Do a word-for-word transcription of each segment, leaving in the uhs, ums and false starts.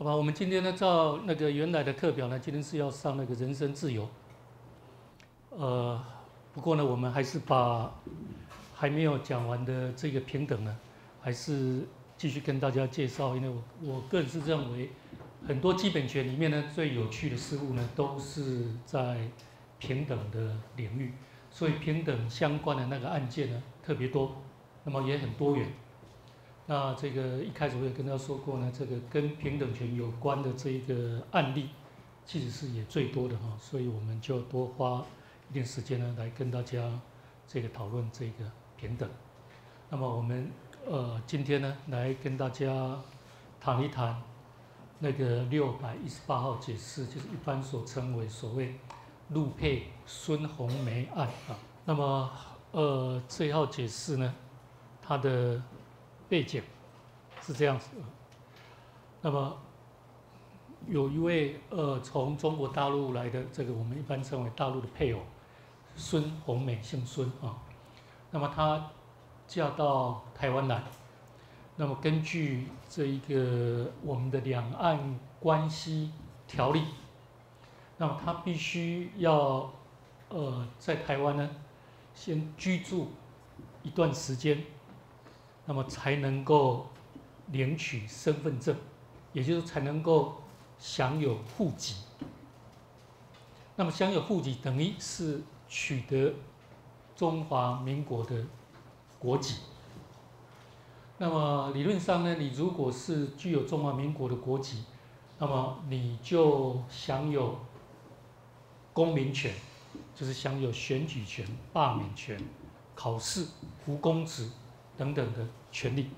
好吧，我们今天呢，照那个原来的课表呢，今天是要上那个人身自由。呃，不过呢，我们还是把还没有讲完的这个平等呢，还是继续跟大家介绍。因为我我个人是认为，很多基本权里面呢，最有趣的事物呢，都是在平等的领域，所以平等相关的那个案件呢，特别多，那么也很多元。那这个一开始我也跟大家说过呢，这个跟平等权有关的这个案例，其实是也最多的哈，所以我们就多花一点时间呢，来跟大家这个讨论这个平等。那么我们呃今天呢，来跟大家谈一谈那个六百一十八号解释，就是一般所称为所谓陆配孙红梅案啊。那么呃这一号解释呢，它的背景是这样子的。那么有一位呃从中国大陆来的，这个我们一般称为大陆的配偶孙红梅，姓孙啊。那么她嫁到台湾来，那么根据这一个我们的两岸关系条例，那么她必须要呃在台湾呢先居住一段时间，那么才能够领取身份证，也就是才能够享有户籍。那么享有户籍等于是取得中华民国的国籍。那么理论上呢，你如果是具有中华民国的国籍，那么你就享有公民权，就是享有选举权、罢免权、考试、服公职等等的权利。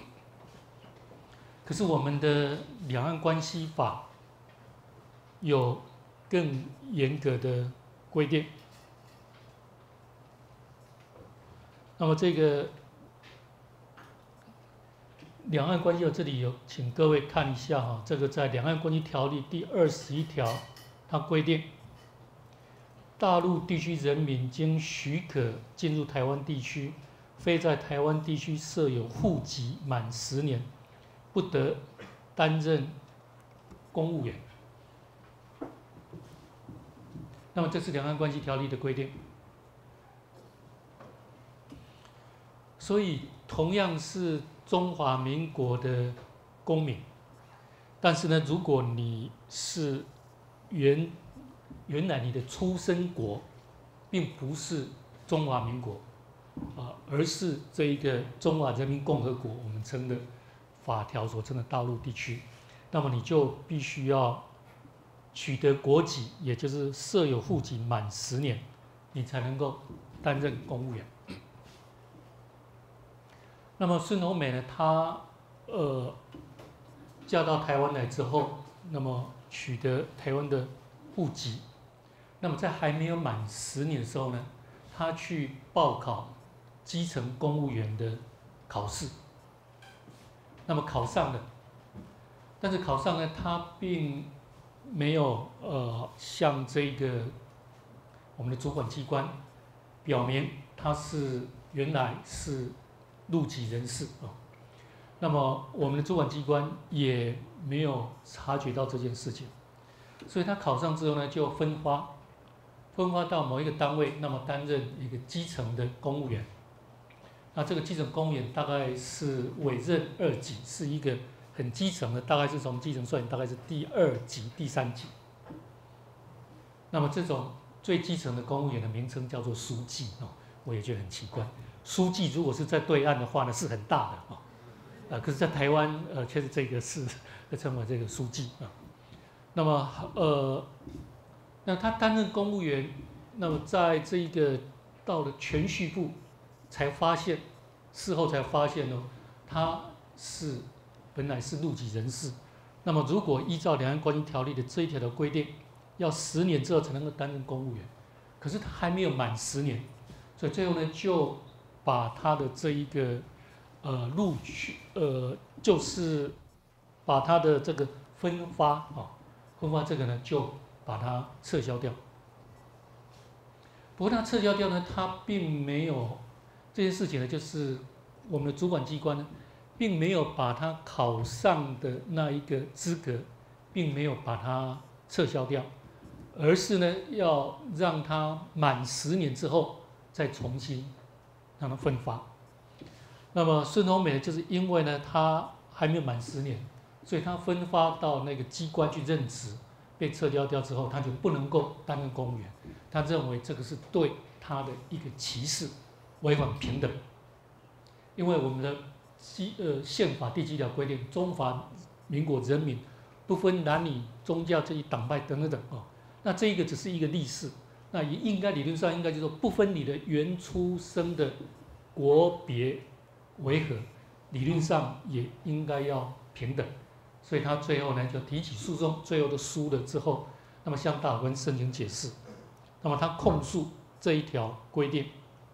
可是我们的两岸关系法有更严格的规定。那么这个两岸关系法这里有，请各位看一下哈，这个在《两岸关系条例》第二十一条，它规定，大陆地区人民经许可进入台湾地区，非在台湾地区设有户籍满十年，不得担任公务员。那么这是两岸关系条例的规定。所以同样是中华民国的公民，但是呢，如果你是原原来你的出生国并不是中华民国啊，而是这一个中华人民共和国，我们称的法条所称的大陆地区，那么你就必须要取得国籍，也就是设有户籍满十年，你才能够担任公务员。那么孙红梅呢，她呃嫁到台湾来之后，那么取得台湾的户籍，那么在还没有满十年的时候呢，她去报考基层公务员的考试，那么考上了，但是考上呢，她并没有呃向这个我们的主管机关表明她是原来是陆籍人士啊，那么我们的主管机关也没有察觉到这件事情，所以他考上之后呢，就分发分发到某一个单位，那么担任一个基层的公务员。那这个基层公务员大概是委任二级，是一个很基层的，大概是从基层算，大概是第二级、第三级。那么这种最基层的公务员的名称叫做书记哦，我也觉得很奇怪。书记如果是在对岸的话呢，是很大的啊，呃，可是，在台湾，呃，却是这个是称为这个书记啊。那么，呃，那他担任公务员，那么在这一个到了铨叙部，才发现，事后才发现呢，他是本来是陆籍人士。那么，如果依照《两岸关系条例》的这一条的规定，要十年之后才能够担任公务员，可是他还没有满十年，所以最后呢，就把他的这一个呃录取呃，就是把他的这个分发啊，分发这个呢，就把它撤销掉。不过他撤销掉呢，他并没有这件事情呢，就是我们的主管机关呢， 并没有把他考上的那一个资格，并没有把它撤销掉，而是呢要让他满十年之后再重新让他分发。那么孙宏美就是因为呢他还没有满十年，所以他分发到那个机关去任职，被撤销掉之后，他就不能够担任公务员。他认为这个是对他的一个歧视，违反平等。因为我们的基呃宪法第七条规定，中华民国人民不分男女、宗教、这一党派等等等哦。那这一个只是一个例示，那也应该理论上应该就是说，不分你的原出生的国别为何，理论上也应该要平等。所以他最后呢就提起诉讼，最后都输了之后，那么向大法官申请解释。那么他控诉这一条规定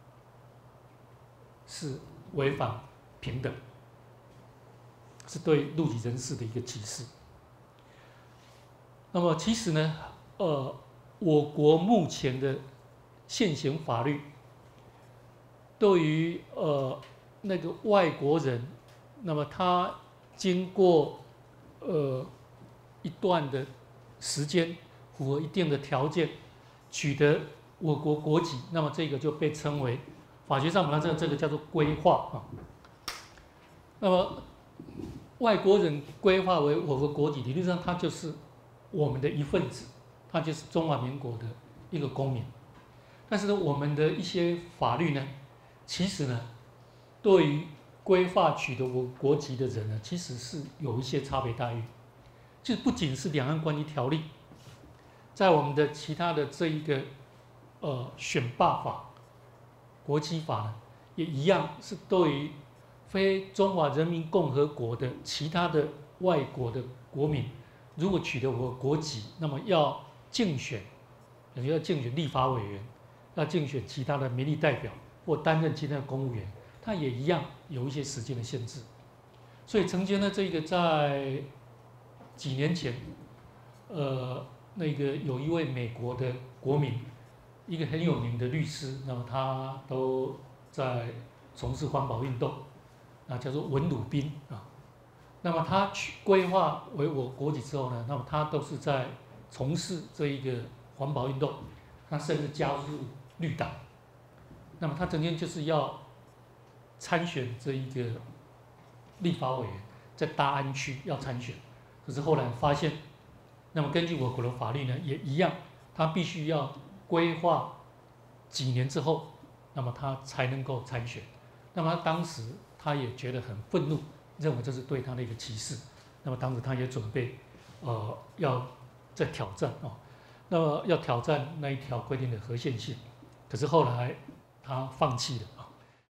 是违反平等，是对陆籍人士的一个歧视。那么其实呢，呃，我国目前的现行法律对于呃那个外国人，那么他经过呃一段的时间，符合一定的条件，取得我国国籍，那么这个就被称为法学上把它这个这个叫做归化啊。那么外国人归化为我国国籍，理论上他就是我们的一份子，他就是中华民国的一个公民。但是呢，我们的一些法律呢，其实呢，对于归化取得我国籍的人呢，其实是有一些差别待遇。就不仅是两岸关系条例，在我们的其他的这一个呃选罢法、国籍法呢，也一样是对于非中华人民共和国的其他的外国的国民，如果取得我国籍，那么要竞选，也就要竞选立法委员，要竞选其他的民意代表或担任其他的公务员，它也一样有一些时间的限制。所以曾经呢，这个在几年前，呃，那个有一位美国的国民，一个很有名的律师，那么他都在从事环保运动，啊，叫做文鲁宾啊。那么他去规划为我国籍之后呢，那么他都是在从事这一个环保运动，他甚至加入绿党。那么他曾经就是要参选这一个立法委员，在大安区要参选。可是后来发现，那么根据我国的法律呢，也一样，他必须要规划几年之后，那么他才能够参选。那么他当时他也觉得很愤怒，认为这是对他的一个歧视。那么当时他也准备，呃，要再挑战哦，那么要挑战那一条规定的合宪性。可是后来他放弃了啊。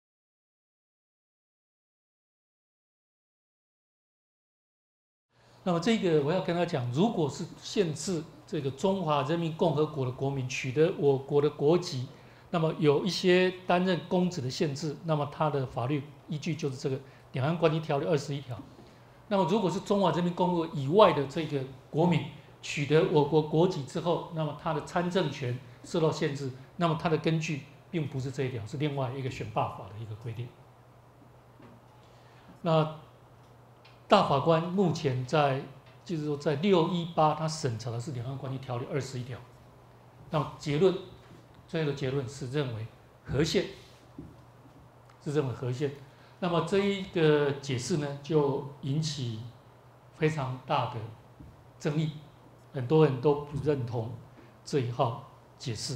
那么这个我要跟他讲，如果是限制这个中华人民共和国的国民取得我国的国籍，那么有一些担任公职的限制，那么他的法律依据就是这个《两岸关系条例》二十一条。那么如果是中华人民共和国以外的这个国民取得我国国籍之后，那么他的参政权受到限制，那么他的根据并不是这一条，是另外一个选罢法的一个规定。那大法官目前在，就是说在六一八，他审查的是《两岸关系条例》二十一条。那么结论，最后的结论是认为合宪，是认为合宪。那么这一个解释呢，就引起非常大的争议，很多人都不认同这一号解释。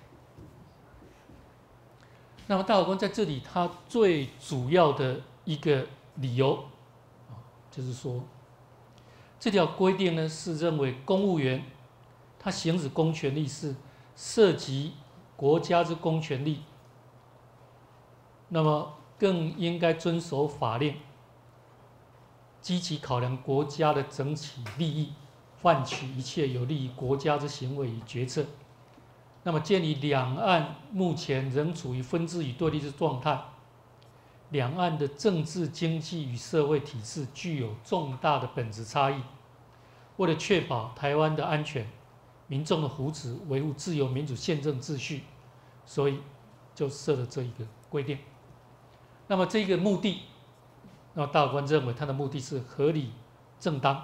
那么大法官在这里，他最主要的一个理由，就是说，这条规定呢是认为公务员他行使公权力是涉及国家之公权力，那么更应该遵守法令，积极考量国家的整体利益，换取一切有利于国家之行为与决策。那么鉴于两岸目前仍处于分治与对立之状态，两岸的政治、经济与社会体制具有重大的本质差异。为了确保台湾的安全、民众的福祉，维护自由民主宪政秩序，所以就设了这一个规定。那么这个目的， 那么大法官认为他的目的是合理正当。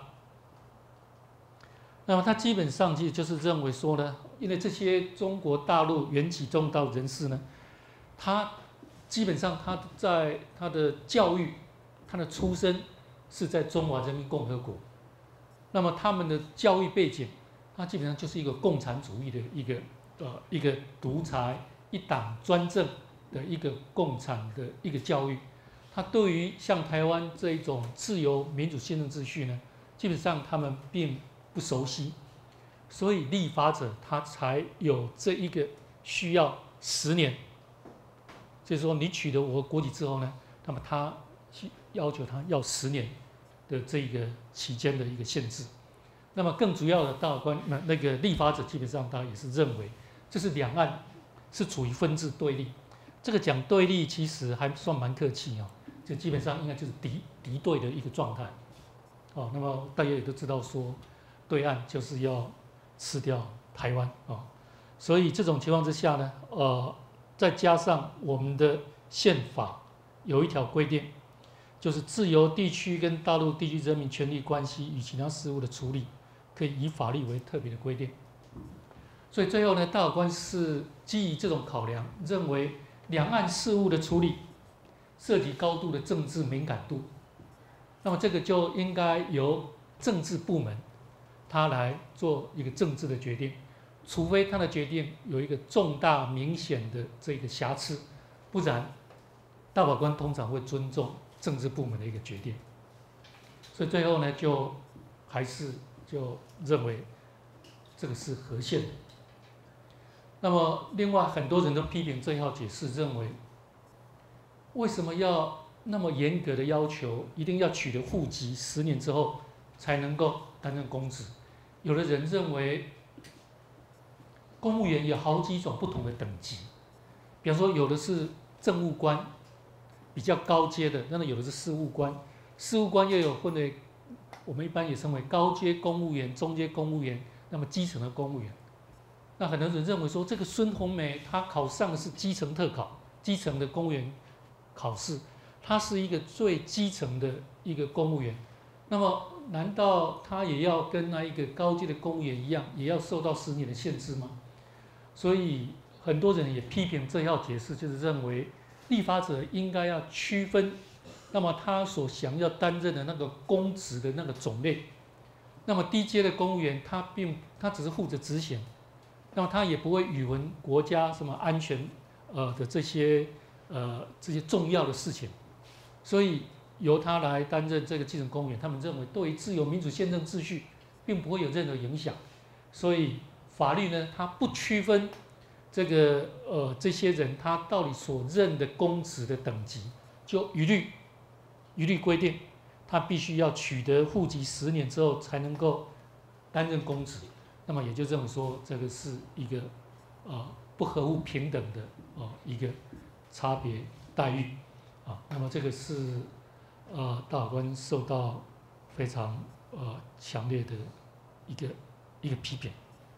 那么他基本上其实就是认为说呢，因为这些中国大陆原籍中道人士呢，他基本上他在他的教育、他的出身是在中华人民共和国，那么他们的教育背景，他基本上就是一个共产主义的一个呃一个独裁、一党专政的一个共产的一个教育。他对于像台湾这一种自由民主宪政秩序呢，基本上他们并不熟悉，所以立法者他才有这一个需要十年，就是说你取得我国籍之后呢，那么他要求他要十年的这个期间的一个限制。那么更主要的大法官那那个立法者基本上他也是认为，这是两岸是处于分治对立。这个讲对立其实还算蛮客气哦，这基本上应该就是敌敌对的一个状态。哦，那么大家也都知道说，对岸就是要吃掉台湾啊、哦，所以这种情况之下呢，呃，再加上我们的宪法有一条规定，就是自由地区跟大陆地区人民权利关系与其他事务的处理，可以以法律为特别的规定。所以最后呢，大法官是基于这种考量，认为两岸事务的处理涉及高度的政治敏感度，那么这个就应该由政治部门他来做一个政治的决定，除非他的决定有一个重大明显的这个瑕疵，不然大法官通常会尊重政治部门的一个决定。所以最后呢，就还是就认为这个是合宪的。那么另外很多人都批评这一号解释，认为为什么要那么严格的要求，一定要取得户籍十年之后才能够担任公职？有的人认为，公务员有好几种不同的等级，比方说有的是政务官，比较高阶的，那么有的是事务官，事务官又有分为，我们一般也称为高阶公务员、中阶公务员，那么基层的公务员。那很多人认为说，这个孙红梅她考上的是基层特考，基层的公务员考试，她是一个最基层的一个公务员，那么难道她也要跟那一个高阶的公务员一样，也要受到十年的限制吗？所以很多人也批评这一号解释，就是认为立法者应该要区分，那么他所想要担任的那个公职的那个种类，那么低阶的公务员他并他只是负责执行。那么他也不会语文国家什么安全呃的这些呃这些重要的事情，所以由他来担任这个基层公务员，他们认为对于自由民主宪政秩序并不会有任何影响，所以法律呢，它不区分这个呃这些人他到底所任的公职的等级，就一律一律规定，他必须要取得户籍十年之后才能够担任公职。那么也就认为说，这个是一个呃不合乎平等的呃一个差别待遇啊。那么这个是呃大法官受到非常呃强烈的一个一个批评。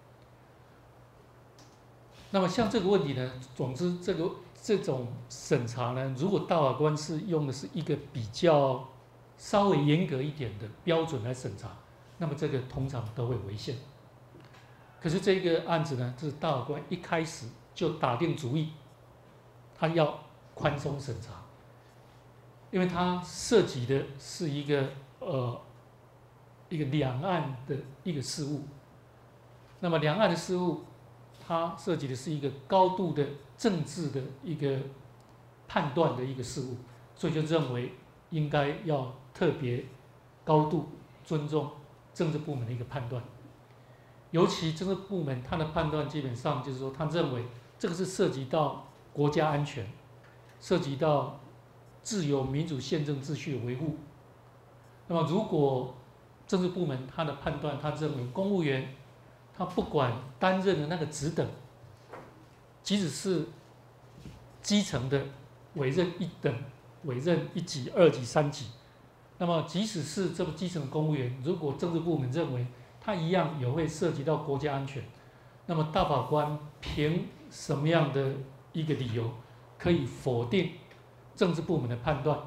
那么像这个问题呢，总之这个这种审查呢，如果大法官是用的是一个比较稍微严格一点的标准来审查，那么这个通常都会违宪。可是这个案子呢，是大法官一开始就打定主意，他要宽松审查，因为它涉及的是一个呃一个两岸的一个事务。那么两岸的事务，它涉及的是一个高度的政治的一个判断的一个事务，所以就认为应该要特别高度尊重政治部门的一个判断。尤其政治部门他的判断基本上就是说，他认为这个是涉及到国家安全，涉及到自由民主宪政秩序的维护。那么如果政治部门他的判断，他认为公务员他不管担任的那个职等，即使是基层的委任一等、委任一级、二级、三级，那么即使是这个基层的公务员，如果政治部门认为它一样也会涉及到国家安全，那么大法官凭什么样的一个理由可以否定政治部门的判断，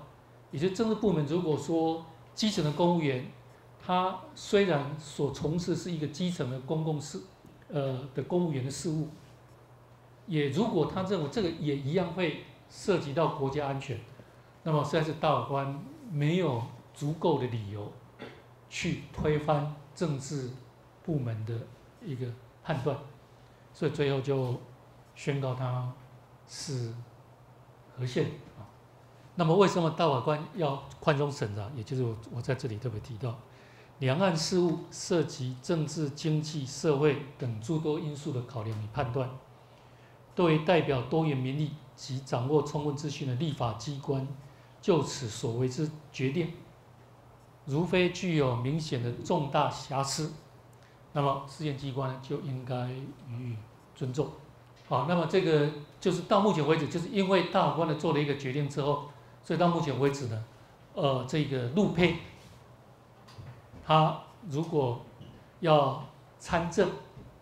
也就是政治部门如果说基层的公务员，他虽然所从事是一个基层的公共事，呃的公务员的事务，也如果他认为这个也一样会涉及到国家安全，那么实在是大法官没有足够的理由去推翻政治部门的一个判断，所以最后就宣告他是合宪啊。那么为什么大法官要宽松审查？也就是我我在这里特别提到，两岸事务涉及政治、经济、社会等诸多因素的考量与判断，对于代表多元民意及掌握充分资讯的立法机关就此所为之决定，如非具有明显的重大瑕疵，那么试验机关就应该予以尊重。好，那么这个就是到目前为止，就是因为大法官的做了一个决定之后，所以到目前为止呢，呃，这个陆配他如果要参政、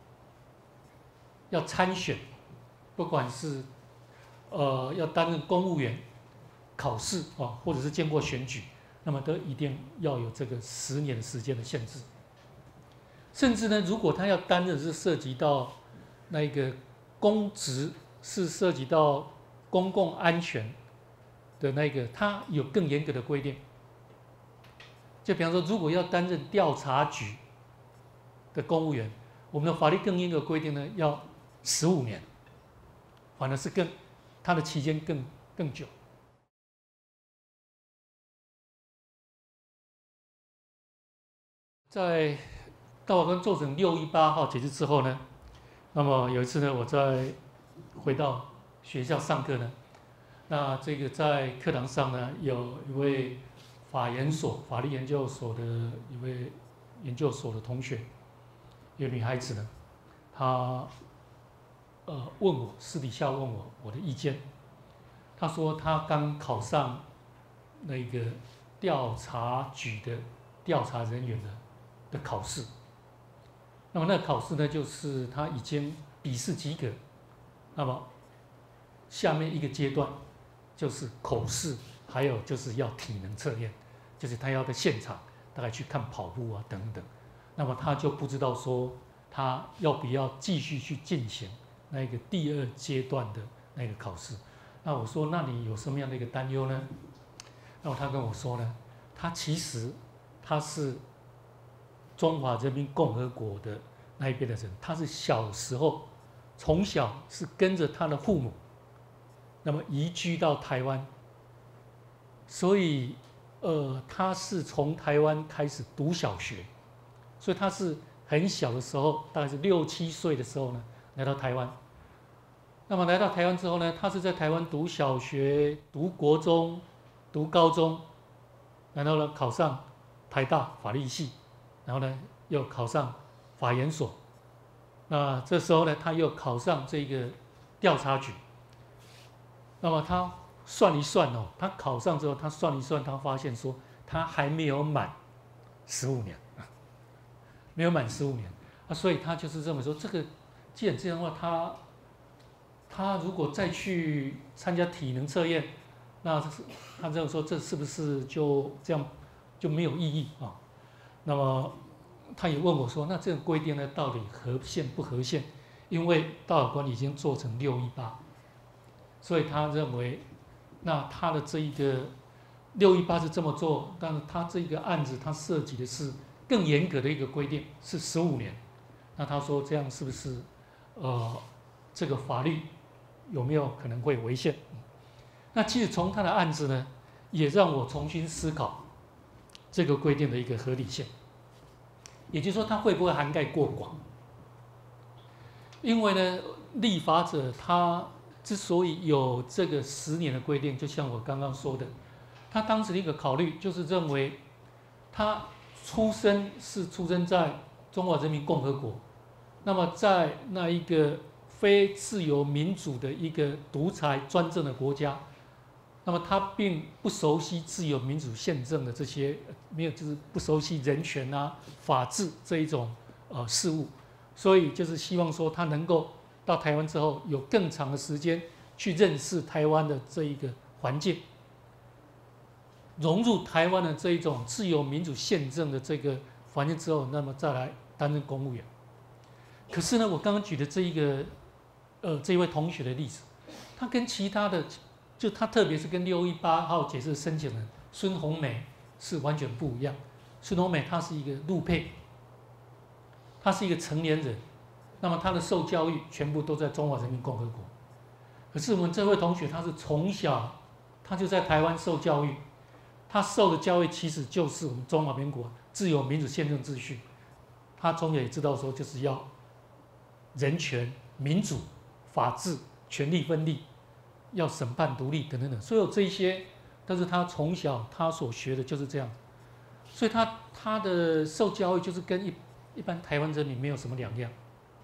要参选，不管是呃要担任公务员、考试啊，或者是经过选举，那么都一定要有这个十年时间的限制。甚至呢，如果他要担任是涉及到那一个公职，是涉及到公共安全的那个，他有更严格的规定。就比方说，如果要担任调查局的公务员，我们的法律更严格规定呢，要十五年，反而是更他的期间更更久。在大法官做成六一八号解释之后呢，那么有一次呢，我在回到学校上课呢，那这个在课堂上呢，有一位法研所法律研究所的一位研究所的同学，一个女孩子呢，她呃问我私底下问我我的意见，她说她刚考上那个调查局的调查人员的的考试，那么那个考试呢，就是他已经笔试及格，那么下面一个阶段就是口试，还有就是要体能测验，就是他要在现场大概去看跑步啊等等，那么他就不知道说他要不要继续去进行那个第二阶段的那个考试。那我说，那你有什么样的一个担忧呢？那么他跟我说呢，他其实他是中华人民共和国的那一边的人，他是小时候从小是跟着他的父母，那么移居到台湾，所以呃他是从台湾开始读小学，所以他是很小的时候，大概是六七岁的时候呢来到台湾。那么来到台湾之后呢，他是在台湾读小学、读国中、读高中，然后呢考上台大法律系。然后呢，又考上法研所，那这时候呢，他又考上这个调查局。那么他算一算哦，他考上之后，他算一算，他发现说他还没有满十五年，没有满十五年啊，所以他就是认为说，这个既然这样的话，他他如果再去参加体能测验，那他认为说这是不是就这样就没有意义啊？那么他也问我说：“那这个规定呢，到底合宪不合宪？”因为大法官已经做成六一八，所以他认为，那他的这一个六一八是这么做，但是他这个案子他涉及的是更严格的一个规定，是十五年。那他说这样是不是呃这个法律有没有可能会违宪？那其实从他的案子呢，也让我重新思考这个规定的一个合理性。也就是说，它会不会涵盖过广？因为呢，立法者他之所以有这个十年的规定，就像我刚刚说的，他当时的一个考虑就是认为，他出生是出生在中华人民共和国，那么在那一个非自由民主的一个独裁专政的国家，那么他并不熟悉自由民主宪政的这些，没有就是不熟悉人权啊、法治这一种呃事物，所以就是希望说他能够到台湾之后有更长的时间去认识台湾的这一个环境。 融入台湾的这一种自由民主宪政的这个环境之后，那么再来担任公务员。可是呢，我刚刚举的这一个，呃，这一位同学的例子，他跟其他的，就他特别是跟六一八号解释申请人孙红梅是完全不一样。孙红梅她是一个陆配，她是一个成年人，那么她的受教育全部都在中华人民共和国。可是我们这位同学，他是从小他就在台湾受教育，他受的教育其实就是我们中华民国自由民主宪政秩序。他从小也知道说，就是要人权、民主、法治、权力分立，要审判独立等等等，所有这一些，但是他从小他所学的就是这样，所以他他的受教育就是跟一一般台湾人民没有什么两样。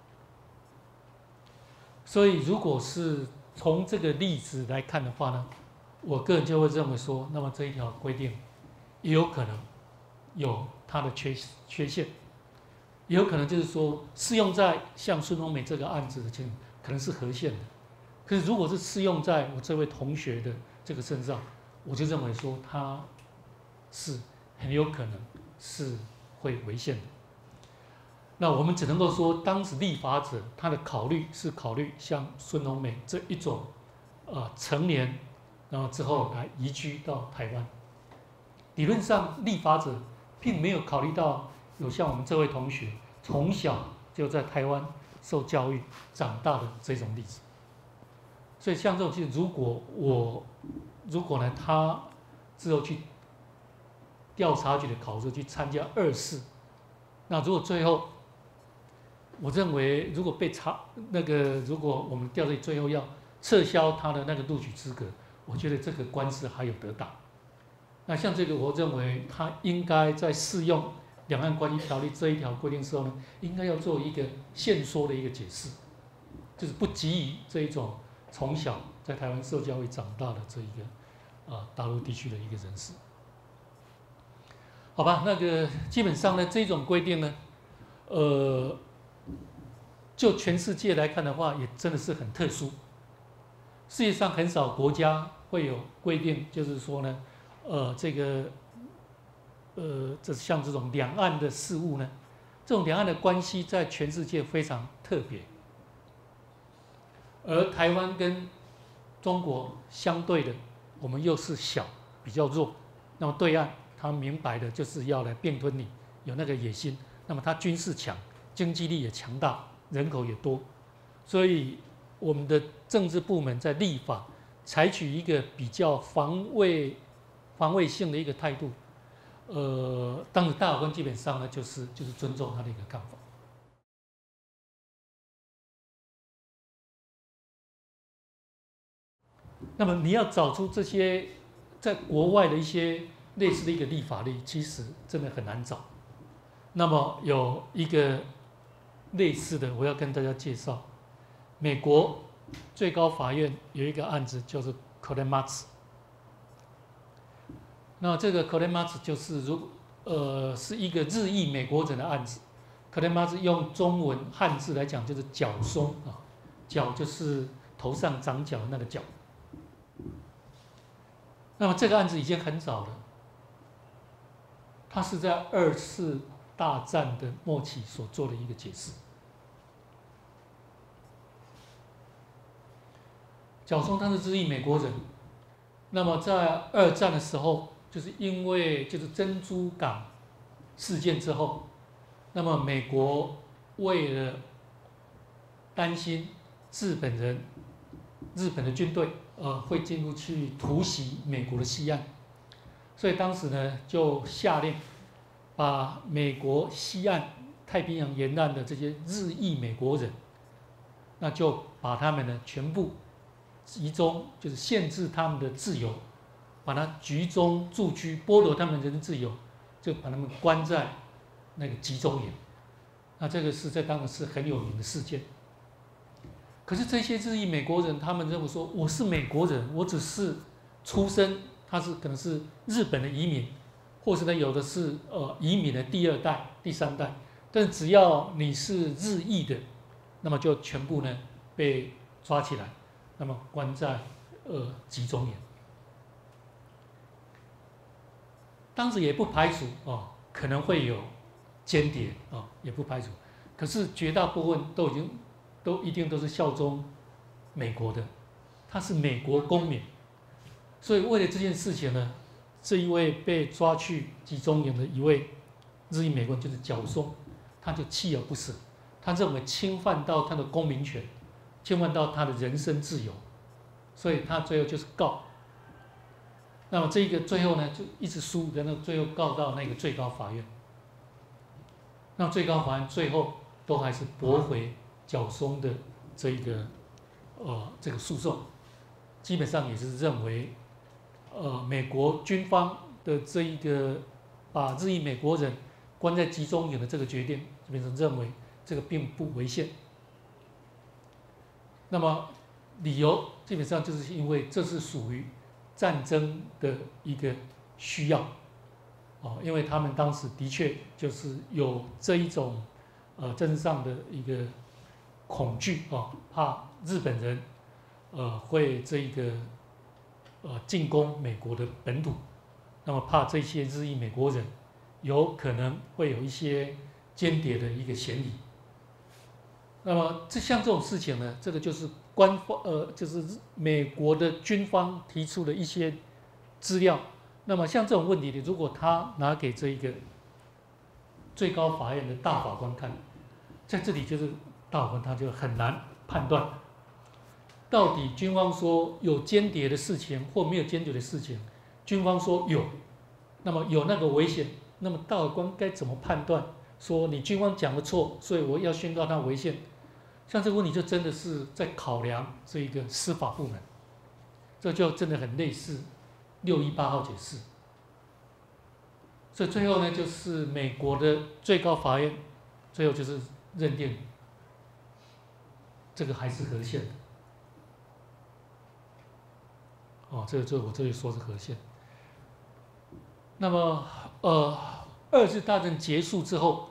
所以如果是从这个例子来看的话呢，我个人就会认为说，那么这一条规定也有可能有它的缺缺陷。也有可能就是说，适用在像孙红梅这个案子的情况，可能是合宪的。可是如果是适用在我这位同学的这个身上，我就认为说他是很有可能是会违宪的。那我们只能够说，当时立法者他的考虑是考虑像孙红梅这一种，呃，成年，然后之后来移居到台湾。理论上，立法者并没有考虑到有像我们这位同学从小就在台湾受教育长大的这种例子。所以像这种其实，如果我如果呢他之后去调查局的考试去参加二试，那如果最后我认为如果被查那个如果我们调查局最后要撤销他的那个录取资格，我觉得这个官司还有得打。那像这个，我认为他应该在适用两岸关系条例这一条规定的时候呢，应该要做一个限缩的一个解释，就是不给予这一种从小在台湾受教育长大的这一个啊大陆地区的一个人士。好吧，那个基本上呢，这种规定呢，呃，就全世界来看的话，也真的是很特殊。世界上很少国家会有规定，就是说呢，呃，这个。呃，这像这种两岸的事务呢，这种两岸的关系在全世界非常特别，而台湾跟中国相对的，我们又是小，比较弱。那么对岸他明白的就是要来并吞你，有那个野心。那么他军事强，经济力也强大，人口也多，所以我们的政治部门在立法采取一个比较防卫、防卫性的一个态度。呃，当时大法官基本上呢，就是就是尊重他的一个看法。那么你要找出这些在国外的一些类似的一个立法例，其实真的很难找。那么有一个类似的，我要跟大家介绍，美国最高法院有一个案子，叫做 Korematsu。那这个 Korematsu 就是如呃是一个日裔美国人的案子。Korematsu 用中文汉字来讲就是角松啊，角就是头上长角的那个角。那么这个案子已经很早了，它是在二次大战的末期所做的一个解释。角松他是日裔美国人，那么在二战的时候。就是因为就是珍珠港事件之后，那么美国为了担心日本人、日本的军队呃会进入去突袭美国的西岸，所以当时呢就下令把美国西岸太平洋沿岸的这些日裔美国人，那就把他们呢全部集中，就是限制他们的自由。把他集中驻居，剥夺他们的人身自由，就把他们关在那个集中营。那这个是在当时是很有名的事件。可是这些日裔美国人，他们认为说，我是美国人，我只是出生，他是可能是日本的移民，或是呢有的是呃移民的第二代、第三代，但只要你是日裔的，那么就全部呢被抓起来，那么关在呃集中营。 当时也不排除哦可能会有间谍啊、哦，也不排除。可是绝大部分都已经都一定都是效忠美国的，他是美国公民，所以为了这件事情呢，这一位被抓去集中营的一位日裔美国人就是角松，他就锲而不舍，他认为侵犯到他的公民权，侵犯到他的人身自由，所以他最后就是告。那么这个最后呢，就一直输，然后最后告到那个最高法院。那最高法院最后都还是驳回角松的这一个呃这个诉讼，基本上也是认为，呃美国军方的这一个把日裔美国人关在集中营的这个决定，基本上认为这个并不违宪。那么理由基本上就是因为这是属于战争的一个需要，哦，因为他们当时的确就是有这一种呃政治上的一个恐惧哦，怕日本人呃会这个呃进攻美国的本土，那么怕这些日裔美国人有可能会有一些间谍的一个嫌疑。那么这像这种事情呢，这个就是官方呃，就是美国的军方提出的一些资料。那么像这种问题，如果他拿给这一个最高法院的大法官看，在这里就是大法官他就很难判断，到底军方说有间谍的事情或没有间谍的事情，军方说有，那么有那个危险，那么大法官该怎么判断？说你军方讲的错，所以我要宣告它违宪。像这个问题就真的是在考量这一个司法部门，这就真的很类似六一八号解释。所以最后呢，就是美国的最高法院最后就是认定这个还是合宪的。哦，这个就我这里说是合宪。那么呃，二次大战结束之后，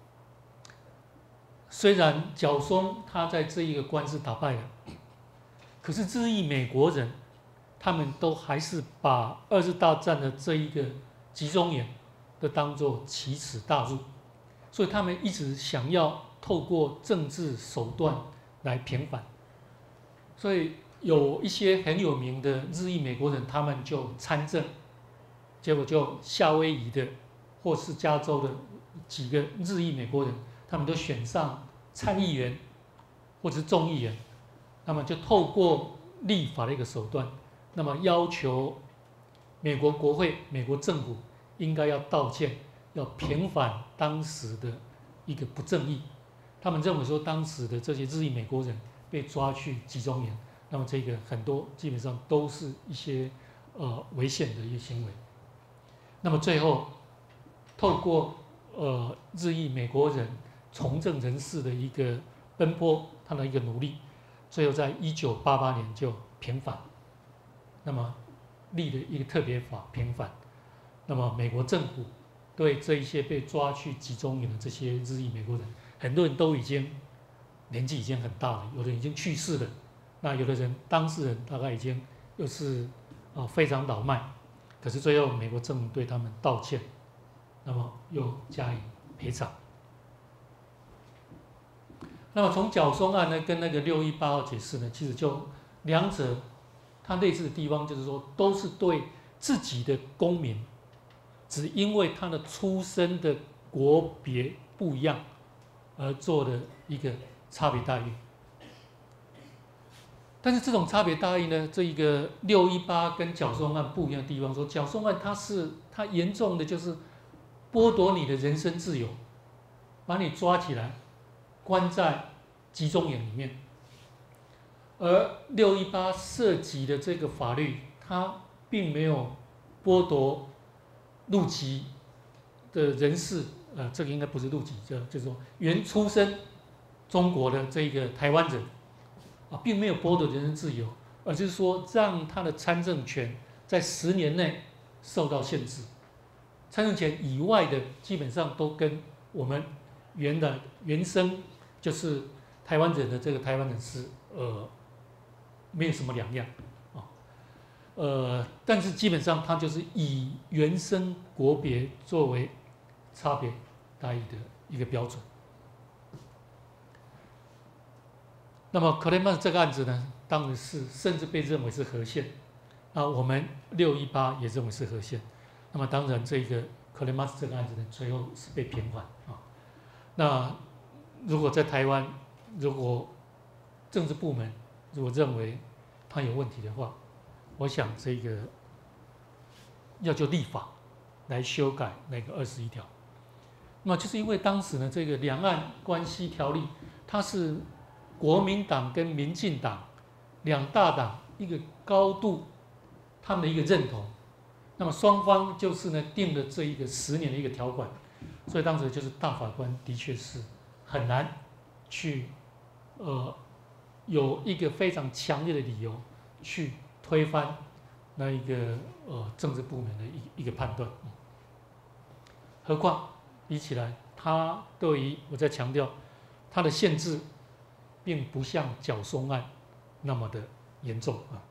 虽然角松他在这一个官司打败了，可是日裔美国人他们都还是把二次大战的这一个集中营的当作奇耻大辱，所以他们一直想要透过政治手段来平反。所以有一些很有名的日裔美国人，他们就参政，结果就夏威夷的或是加州的几个日裔美国人，他们都选上参议员或者是众议员，那么就透过立法的一个手段，那么要求美国国会、美国政府应该要道歉，要平反当时的一个不正义。他们认为说，当时的这些日裔美国人被抓去集中营，那么这个很多基本上都是一些呃违宪的一些行为。那么最后透过呃日裔美国人从政人士的一个奔波，他的一个努力，最后在一九八八年就平反，那么立了一个特别法平反。那么美国政府对这一些被抓去集中营的这些日裔美国人，很多人都已经年纪已经很大了，有的已经去世了，那有的人当事人大概已经又是啊非常老迈，可是最后美国政府对他们道歉，那么又加以赔偿。那么从角松案呢跟那个六一八号解释呢，其实就两者它类似的地方，就是说都是对自己的公民，只因为他的出生的国别不一样而做的一个差别待遇。但是这种差别待遇呢，这一个六一八跟角松案不一样的地方，说角松案它是它严重的就是剥夺你的人身自由，把你抓起来关在集中营里面。而六一八涉及的这个法律，它并没有剥夺陆籍的人士，呃，这个应该不是陆籍，这就是说原出生中国的这个台湾人啊，并没有剥夺人身自由，而是说让他的参政权在十年内受到限制。参政权以外的，基本上都跟我们原的原生就是台湾人的这个台湾人是呃没有什么两样啊。 呃，但是基本上它就是以原生国别作为差别待遇的一个标准。那么 Clayman 这个案子呢，当然是甚至被认为是合宪，啊，我们六一八也认为是合宪。那么当然这个 Clayman 这个案子呢，最后是被平反啊。那如果在台湾，如果政治部门如果认为它有问题的话，我想这个要就立法来修改那个二十一条。那么就是因为当时呢，这个两岸关系条例，它是国民党跟民进党两大党一个高度他们的一个认同，那么双方就是呢定了这一个十年的一个条款，所以当时就是大法官的确是很难去呃有一个非常强烈的理由去推翻那一个呃政治部门的一一个判断。何况比起来，它对于我在强调它的限制，并不像缴松案那么的严重啊。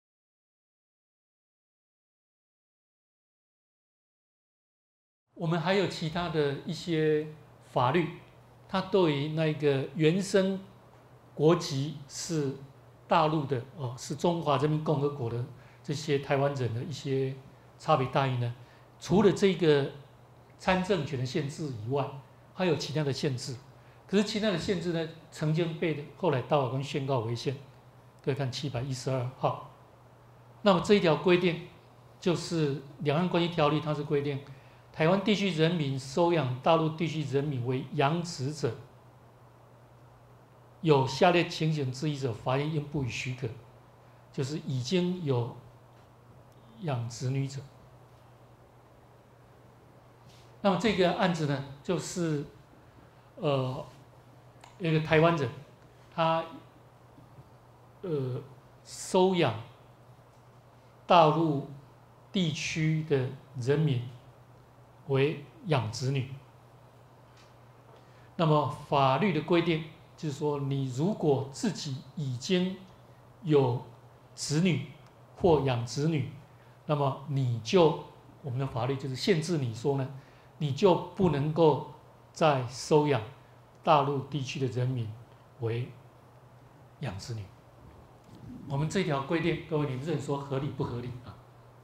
我们还有其他的一些法律，它对于那个原生国籍是大陆的哦，是中华人民共和国的这些台湾人的一些差别待遇呢，除了这个参政权的限制以外，还有其他的限制。可是其他的限制呢，曾经被后来大法官宣告违宪。各位看七百一十二号。那么这一条规定，就是《两岸关系条例》，它是规定台湾地区人民收养大陆地区人民为养子者，有下列情形之一者，法院应不予许可，就是已经有养子女者。那么这个案子呢，就是呃一个台湾人，他呃收养大陆地区的人民为养子女。那么法律的规定就是说，你如果自己已经有子女或养子女，那么你就我们的法律就是限制你说呢，你就不能够再收养大陆地区的人民为养子女。我们这条规定，各位你们认说合理不合理啊？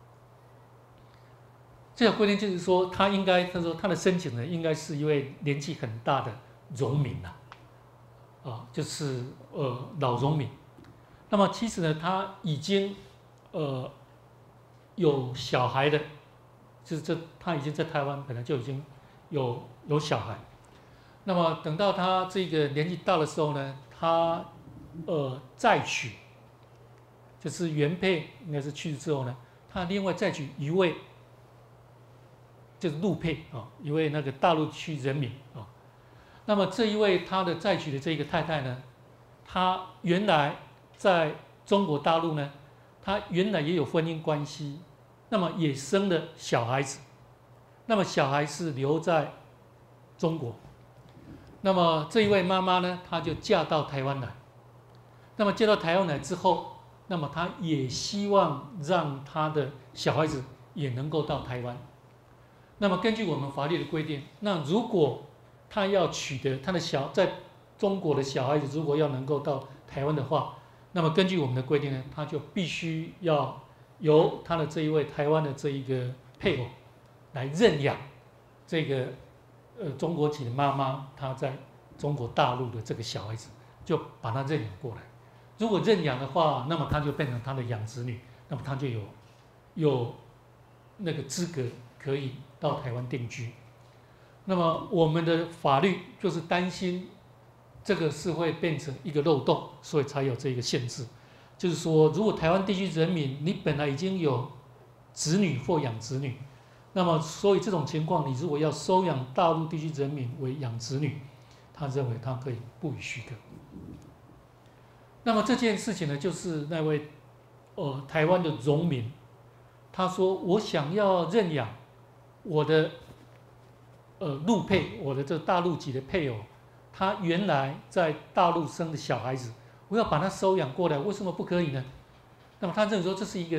这条规定就是说，他应该他说他的申请人应该是一位年纪很大的农民呐，啊，就是呃老农民。那么其实呢，他已经呃有小孩的，就是这他已经在台湾本来就已经有有小孩。那么等到他这个年纪大的时候呢，他呃再娶，就是原配应该是去世之后呢，他另外再娶一位。就是陆配啊，一位那个大陆区人民啊。那么这一位他的再娶的这个太太呢，她原来在中国大陆呢，她原来也有婚姻关系，那么也生了小孩子，那么小孩是留在中国。那么这一位妈妈呢，她就嫁到台湾来。那么嫁到台湾来之后，那么她也希望让她的小孩子也能够到台湾。那么根据我们法律的规定，那如果他要取得他的小在中国的小孩子，如果要能够到台湾的话，那么根据我们的规定呢，他就必须要由他的这一位台湾的这一个配偶来认养这个呃中国籍的妈妈，她在中国大陆的这个小孩子，就把他认养过来。如果认养的话，那么他就变成他的养子女，那么他就有有那个资格可以到台湾定居。那么我们的法律就是担心这个是会变成一个漏洞，所以才有这个限制。就是说，如果台湾地区人民你本来已经有子女或养子女，那么所以这种情况，你如果要收养大陆地区人民为养子女，他认为他可以不予许可。那么这件事情呢，就是那位呃台湾的农民，他说我想要认养我的呃陆配，我的这大陆籍的配偶，他原来在大陆生的小孩子，我要把他收养过来，为什么不可以呢？那么他认为说这是一个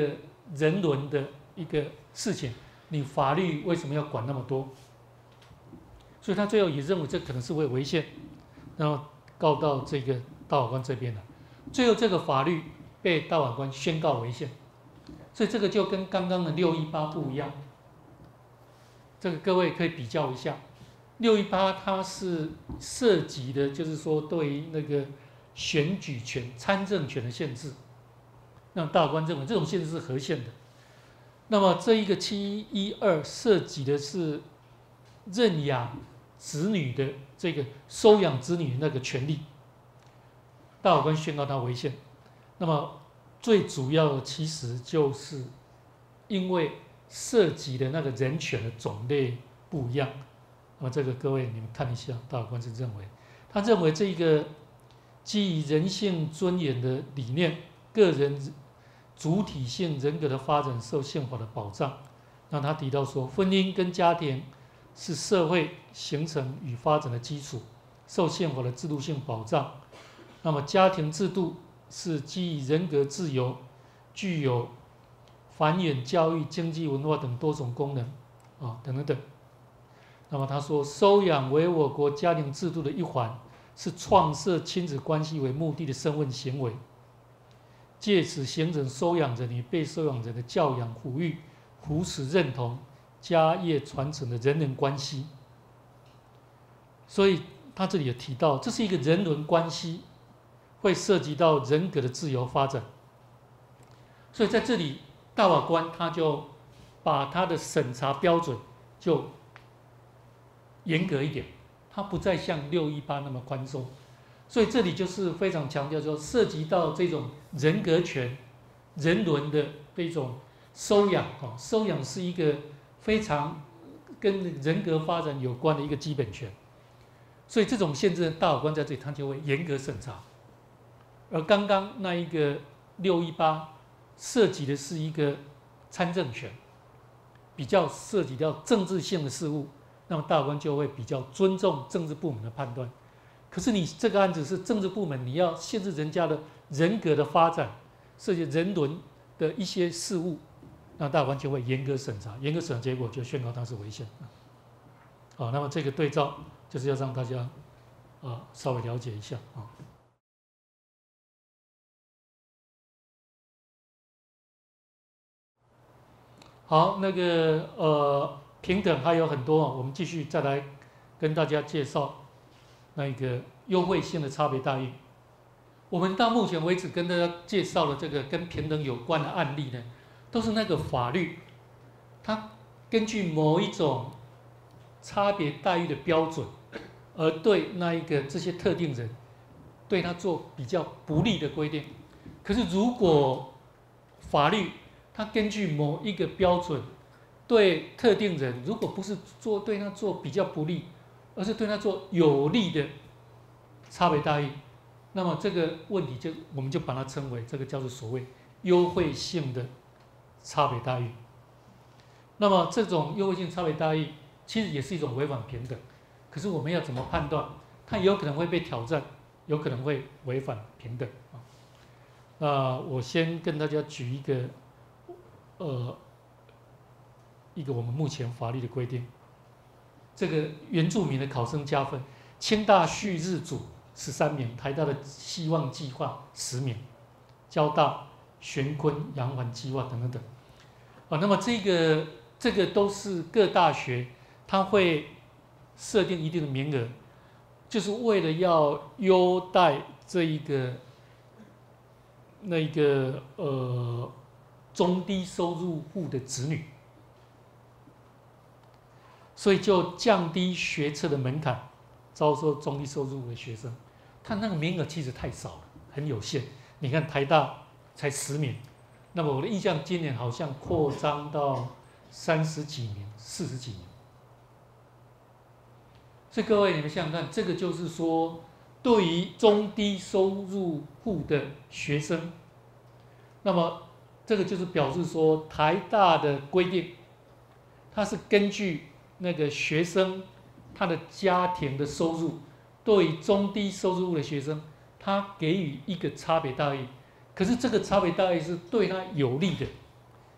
人伦的一个事情，你法律为什么要管那么多？所以他最后也认为这可能是会违宪，然后告到这个大法官这边了。最后这个法律被大法官宣告违宪，所以这个就跟刚刚的六一八不一样。这个各位可以比较一下，六一八它是涉及的，就是说对于那个选举权、参政权的限制，那大法官认为这种限制是合宪的。那么这一个七一二涉及的是认养子女的这个收养子女的那个权利，大法官宣告它违宪。那么最主要的其实就是因为涉及的那个人权的种类不一样。那么这个各位你们看一下，大法官是认为，他认为这个基于人性尊严的理念，个人主体性人格的发展受宪法的保障。那他提到说，婚姻跟家庭是社会形成与发展的基础，受宪法的制度性保障。那么家庭制度是基于人格自由，具有繁衍教育、经济文化等多种功能啊，等等等。那么他说，收养为我国家庭制度的一环，是创设亲子关系为目的的身份行为，借此形成收养人与被收养人的教养、抚育、扶持、认同、家业传承的人伦关系。所以他这里也提到，这是一个人伦关系，会涉及到人格的自由发展。所以在这里，大法官他就把他的审查标准就严格一点，他不再像六一八那么宽松。所以这里就是非常强调说，涉及到这种人格权、人伦的这种收养啊，收养是一个非常跟人格发展有关的一个基本权。所以这种限制，大法官在这里他就会严格审查。而刚刚那一个六一八涉及的是一个参政权，比较涉及到政治性的事务，那么大法官就会比较尊重政治部门的判断。可是你这个案子是政治部门，你要限制人家的人格的发展，涉及人伦的一些事务，那大法官就会严格审查，严格审查结果就宣告它是违宪。好，那么这个对照就是要让大家啊稍微了解一下啊。好，那个呃平等还有很多，我们继续再来跟大家介绍那个优惠性的差别待遇。我们到目前为止跟大家介绍的这个跟平等有关的案例呢，都是那个法律，它根据某一种差别待遇的标准，而对那一个这些特定人，对他做比较不利的规定。可是如果法律它根据某一个标准，对特定人，如果不是做对他做比较不利，而是对他做有利的差别待遇，那么这个问题就我们就把它称为这个叫做所谓优惠性的差别待遇。那么这种优惠性差别待遇其实也是一种违反平等，可是我们要怎么判断？它有可能会被挑战，有可能会违反平等啊。那我先跟大家举一个呃一个我们目前法律的规定。这个原住民的考生加分，清大旭日组十三名，台大的希望计划十名，交大、玄昆、阳环计划等等等。啊，那么这个这个都是各大学它会设定一定的名额，就是为了要优待这一个那一个呃中低收入户的子女。所以就降低学测的门槛，招收中低收入的学生。他那个名额其实太少了，很有限。你看台大才十名，那么我的印象今年好像扩张到三十几名、四十几名。所以各位你们想想看，这个就是说，对于中低收入户的学生，那么这个就是表示说，台大的规定，它是根据那个学生他的家庭的收入，对于中低收入的学生，他给予一个差别待遇。可是这个差别待遇是对他有利的，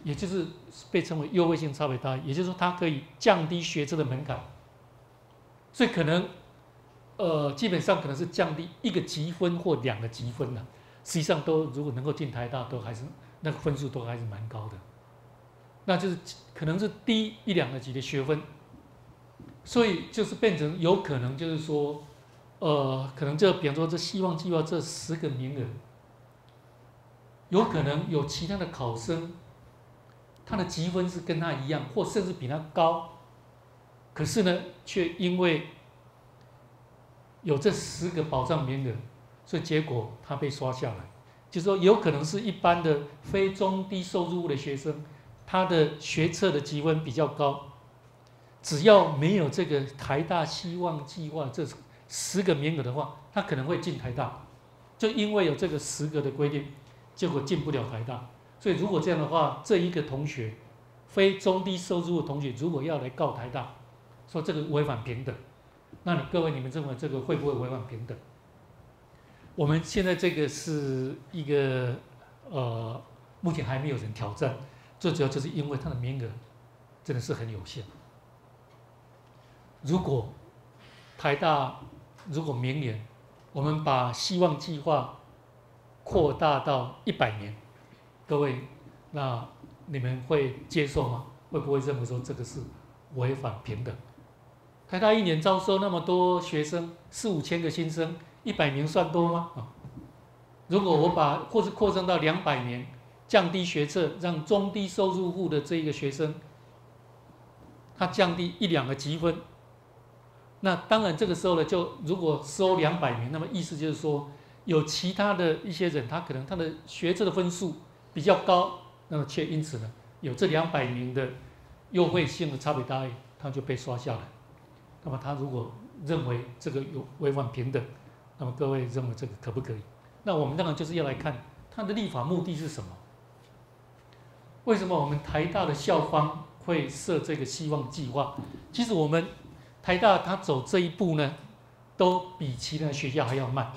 也就是被称为优位性差别大，也就是说它可以降低学测的门槛，所以可能呃基本上可能是降低一个积分或两个积分了，实际上都如果能够进台大，都还是那个分数都还是蛮高的，那就是可能是低一两个级的学分，所以就是变成有可能就是说，呃，可能这比方说这希望计划这十个名额，有可能有其他的考生，他的积分是跟他一样，或甚至比他高，可是呢，却因为有这十个保障名额，所以结果他被刷下来。就是说，有可能是一般的非中低收入户的学生，他的学测的积分比较高，只要没有这个台大希望计划这十个名额的话，他可能会进台大。就因为有这个十个的规定，结果进不了台大。所以如果这样的话，这一个同学，非中低收入的同学，如果要来告台大，说这个违反平等，那你各位你们认为这个会不会违反平等？我们现在这个是一个呃，目前还没有人挑战，最主要就是因为它的名额真的是很有限。如果台大如果明年我们把希望计划扩大到一百年，各位，那你们会接受吗？会不会认为说这个是违反平等？台大一年招收那么多学生，四五千个新生，一百名算多吗？啊，如果我把或是扩张到两百年，降低学测，让中低收入户的这一个学生，他降低一两个积分，那当然这个时候呢，就如果收两百名，那么意思就是说，有其他的一些人，他可能他的学测的分数比较高，那么却因此呢，有这两百名的优惠性的差别待遇，他就被刷下来。那么他如果认为这个有违反平等，那么各位认为这个可不可以？那我们当然就是要来看它的立法目的是什么？为什么我们台大的校方会设这个希望计划？其实我们台大它走这一步呢，都比其他学校还要慢。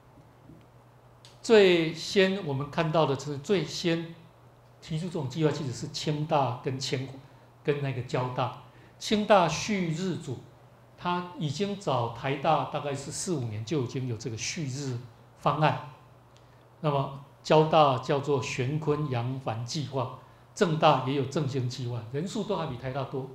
最先我们看到的是最先提出这种计划，其实是清大跟清跟那个交大。清大旭日组，他已经找台大大概是四五年就已经有这个旭日方案。那么交大叫做玄坤扬帆计划，政大也有振兴计划，人数都还比台大多，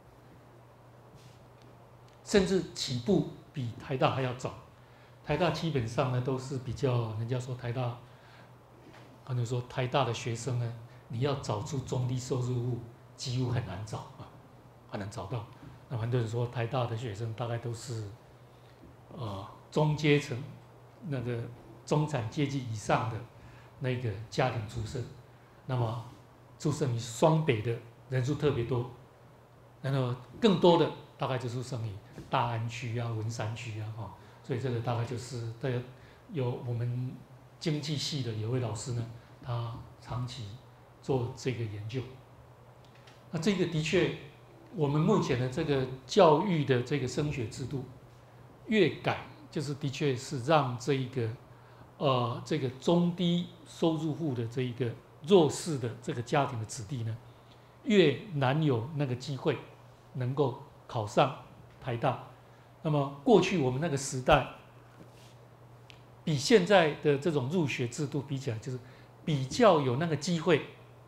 甚至起步比台大还要早。台大基本上呢都是比较，人家说台大，可能说台大的学生呢，你要找出中低收入户几乎很难找啊，很难找到。那很多人说台大的学生大概都是，呃，中阶层，那个中产阶级以上的那个家庭出身，那么出生于双北的人数特别多，然后更多的大概就是生于大安区啊、文山区啊，哈。所以这个大概就是大家有我们经济系的有位老师呢，他长期做这个研究。那这个的确，我们目前的这个教育的这个升学制度越改，就是的确是让这一个呃这个中低收入户的这一个弱势的这个家庭的子弟呢，越难有那个机会能够考上台大。那么过去我们那个时代，比现在的这种入学制度比起来，就是比较有那个机会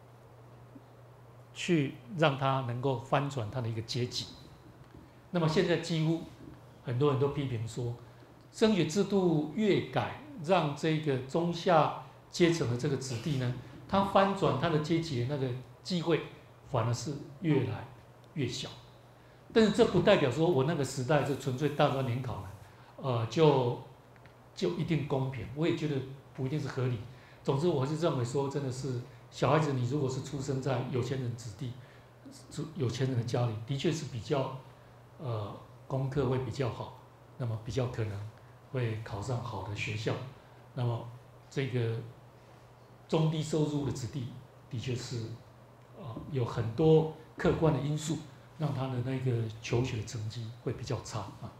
去让他能够翻转他的一个阶级。那么现在几乎很多人都批评说，升学制度越改，让这个中下阶层的这个子弟呢，他翻转他的阶级的那个机会反而是越来越小。但是这不代表说我那个时代是纯粹大专联考呢，呃，就就一定公平。我也觉得不一定是合理。总之，我是认为说，真的是小孩子，你如果是出生在有钱人子弟、有钱人的家里，的确是比较呃功课会比较好，那么比较可能会考上好的学校。那么这个中低收入的子弟，的确是呃有很多客观的因素。让他的那个求学成绩会比较差啊。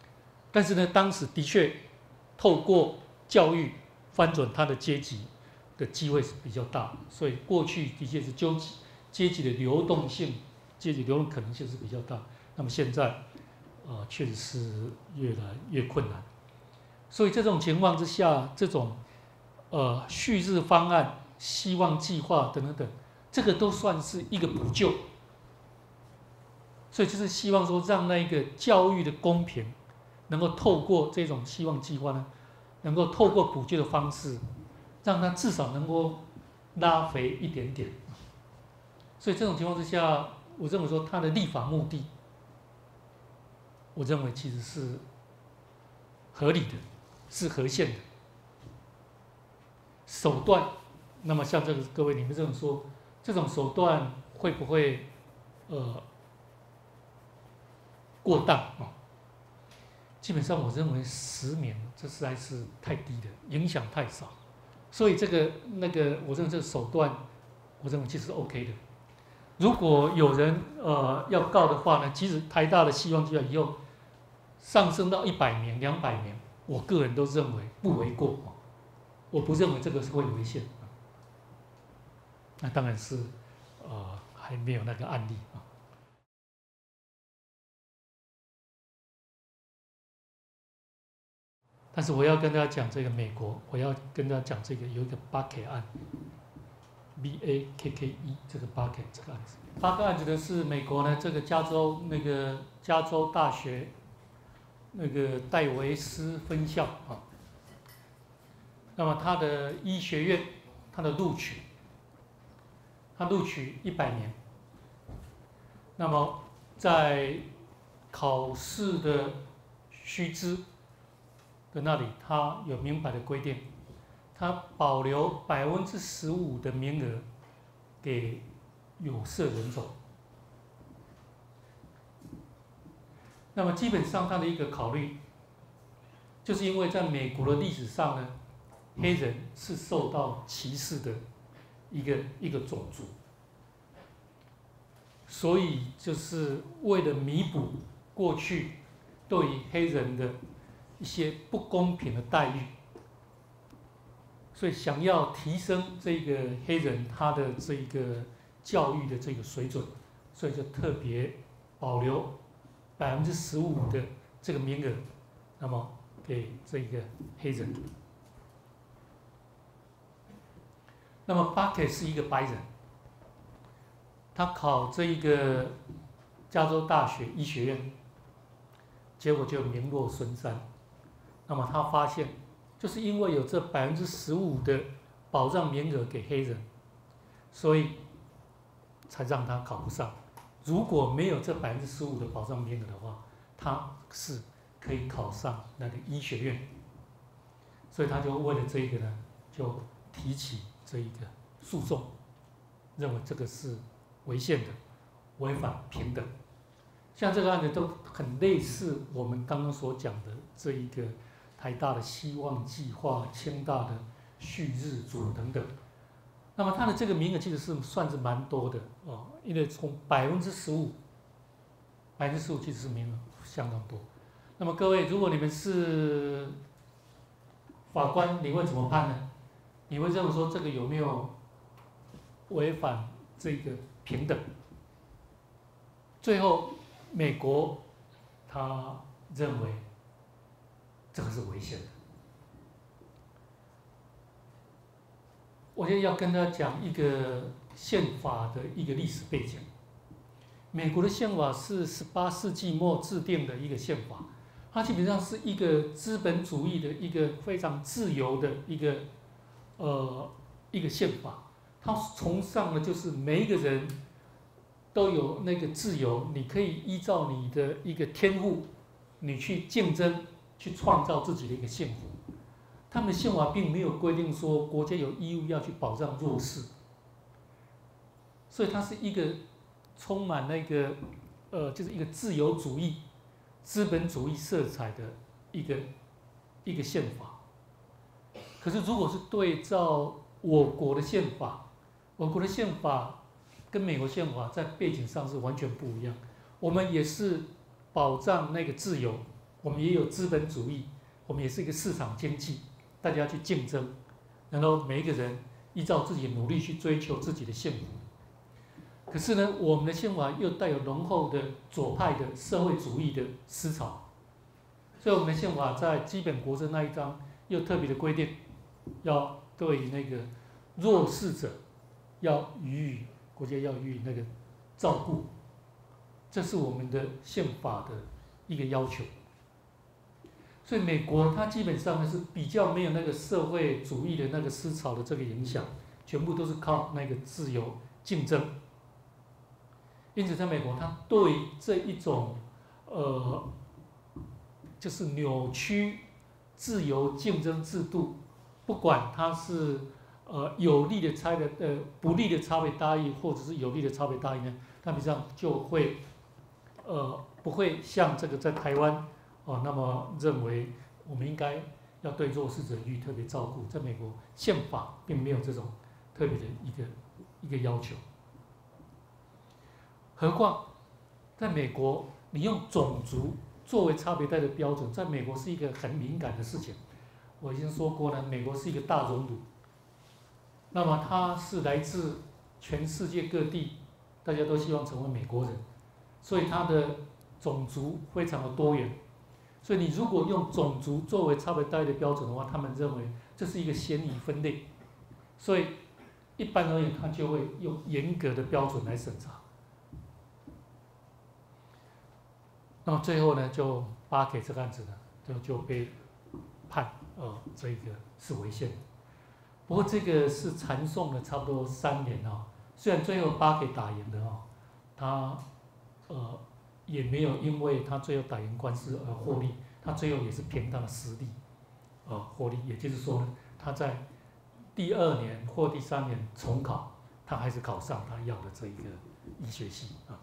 但是呢，当时的确透过教育翻转他的阶级， 的机会是比较大，所以过去的确是阶级阶级的流动性、阶级流动可能性是比较大。那么现在，呃，确实是越来越困难。所以这种情况之下，这种呃旭日方案、希望计划等等等，这个都算是一个补救。所以就是希望说，让那个教育的公平，能够透过这种希望计划呢，能够透过补救的方式，让它至少能够拉肥一点点。所以这种情况之下，我认为说它的立法目的，我认为其实是合理的，是合宪的。手段，那么像这个各位你们这种说，这种手段会不会呃过当啊？基本上我认为十年这实在是太低了，影响太少。所以这个那个，我认为这个手段，我认为其实是 OK 的。如果有人呃要告的话呢，即使台大的希望计划以后上升到一百年、两百年，我个人都认为不为过。我不认为这个是会违宪。那当然是呃还没有那个案例啊。但是我要跟大家讲这个美国，我要跟大家讲这个有一个巴克案 ，B A K K E 这个巴克这个案子。巴克案子的是美国呢这个加州那个加州大学那个戴维斯分校啊。那么他的医学院，他的录取，他录取一百年。那么在考试的须知的那里，他有明白的规定，他保留百分之十五的名额给有色人种。那么基本上他的一个考虑，就是因为在美国的历史上呢，黑人是受到歧视的一个一个种族，所以就是为了弥补过去对于黑人的一些不公平的待遇，所以想要提升这个黑人他的这个教育的这个水准，所以就特别保留百分之十五的这个名额，那么给这个黑人。那么巴克是一个白人，他考这一个加州大学医学院，结果就名落孙山。那么他发现，就是因为有这百分之十五的保障名额给黑人，所以才让他考不上。如果没有这百分之十五的保障名额的话，他是可以考上那个医学院。所以他就为了这个呢，就提起这一个诉讼，认为这个是违宪的，违反平等。像这个案子都很类似我们刚刚所讲的这一个台大的希望计划、清大的旭日组等等。那么它的这个名额其实是算是蛮多的哦，因为从百分之十五，百分之十五其实是名额相当多。那么各位，如果你们是法官，你会怎么判呢？你会认为说这个有没有违反这个平等？最后，美国他认为这个是违宪的。我现在要跟大家讲一个宪法的一个历史背景。美国的宪法是十八世纪末制定的一个宪法，它基本上是一个资本主义的一个非常自由的一个呃一个宪法。它崇尚的就是每一个人都有那个自由，你可以依照你的一个天赋，你去竞争，去创造自己的一个幸福。他们的宪法并没有规定说国家有义务要去保障弱势，所以它是一个充满那个呃，就是一个自由主义、资本主义色彩的一个一个宪法。可是如果是对照我国的宪法，我国的宪法跟美国宪法在背景上是完全不一样。我们也是保障那个自由，我们也有资本主义，我们也是一个市场经济。大家去竞争，然后每一个人依照自己的努力去追求自己的幸福。可是呢，我们的宪法又带有浓厚的左派的社会主义的思潮，所以我们的宪法在基本国政那一章又特别的规定，要对于那个弱势者要予以国家要予以那个照顾，这是我们的宪法的一个要求。所以美国它基本上呢是比较没有那个社会主义的那个思潮的这个影响，全部都是靠那个自由竞争。因此，在美国，它对这一种呃，就是扭曲自由竞争制度，不管它是呃有利的差别呃不利的差别待遇，或者是有利的差别待遇呢，它实际上就会呃不会像这个在台湾哦、呃、那么认为我们应该要对弱势者予以特别照顾。在美国宪法并没有这种特别的一个一个要求。何况，在美国，你用种族作为差别待遇的标准，在美国是一个很敏感的事情。我已经说过了，美国是一个大熔炉，那么它是来自全世界各地，大家都希望成为美国人，所以它的种族非常的多元。所以你如果用种族作为差别待遇的标准的话，他们认为这是一个嫌疑分类，所以一般而言，他就会用严格的标准来审查。那么最后呢，就巴给这个案子呢，就就被判呃这个是违宪的。不过这个是缠讼了差不多三年啊，虽然最后巴给打赢了啊，他呃也没有因为他最后打赢官司而获利，他最后也是凭他的实力呃获利。也就是说呢，他在第二年或第三年重考，他还是考上他要的这一个医学系啊。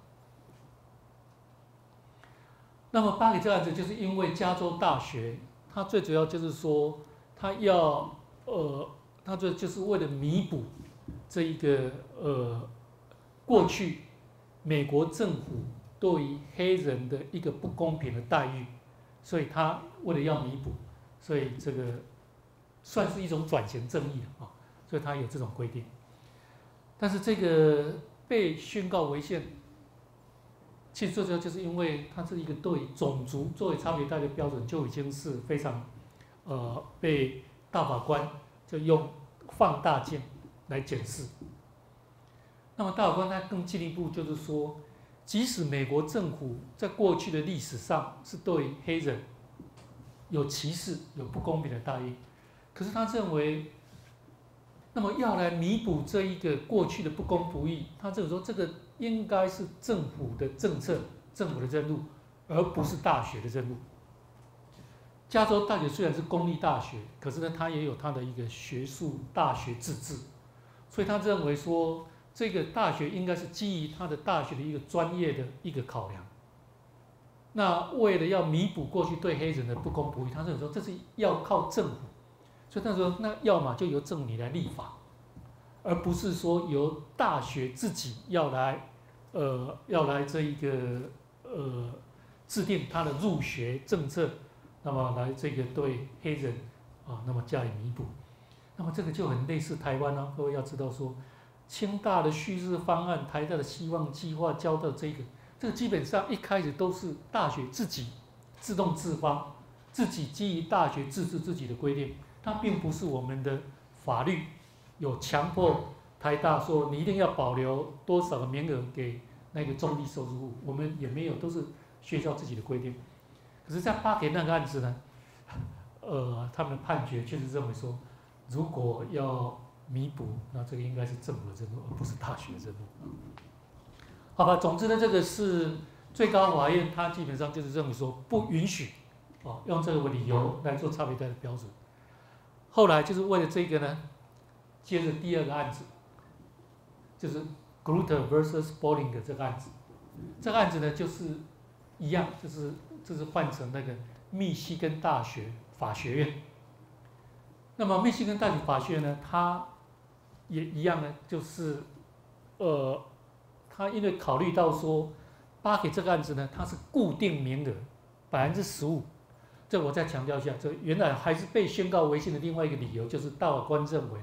那么巴给这个案子，就是因为加州大学，它最主要就是说，它要呃，它这就是为了弥补这一个呃过去美国政府对于黑人的一个不公平的待遇，所以它为了要弥补，所以这个算是一种转型正义啊，所以它有这种规定。但是这个被宣告违宪。其实最主要就是因为它是一个对种族作为差别待遇的标准，就已经是非常，呃，被大法官就用放大镜来检视。那么大法官他更进一步就是说，即使美国政府在过去的历史上是对黑人有歧视、有不公平的待遇，可是他认为，那么要来弥补这一个过去的不公不义，他认为说这个应该是政府的政策、政府的任务，而不是大学的任务。加州大学虽然是公立大学，可是呢，它也有它的一个学术大学自治，所以他认为说，这个大学应该是基于他的大学的一个专业的一个考量。那为了要弥补过去对黑人的不公不义，他认为说这是要靠政府，所以他说那要么就由政府来立法，而不是说由大学自己要来。呃，要来这一个呃制定他的入学政策，那么来这个对黑人啊，那么加以弥补。那么这个就很类似台湾啊，各位要知道说，清大的旭日方案、台大的希望计划教的这个，这个基本上一开始都是大学自己自动自发，自己基于大学自治自己的规定，它并不是我们的法律有强迫。台大说你一定要保留多少个名额给那个中低收入户，我们也没有，都是学校自己的规定。可是，在巴给那个案子呢，呃，他们的判决确实认为说，如果要弥补，那这个应该是政府的任务，而不是大学的任务。好吧，总之呢，这个是最高法院，它基本上就是认为说不允许哦用这个为理由来做差别待遇的标准。后来就是为了这个呢，接着第二个案子。就是 Grutter versus Bollinger 这个案子，这个案子呢就是一样，就是就是换成那个密西根大学法学院。那么密西根大学法学院呢，它也一样呢，就是呃，它因为考虑到说，巴给这个案子呢，它是固定名额百分之十五，这我再强调一下，这原来还是被宣告违宪的另外一个理由，就是大法官认为呢。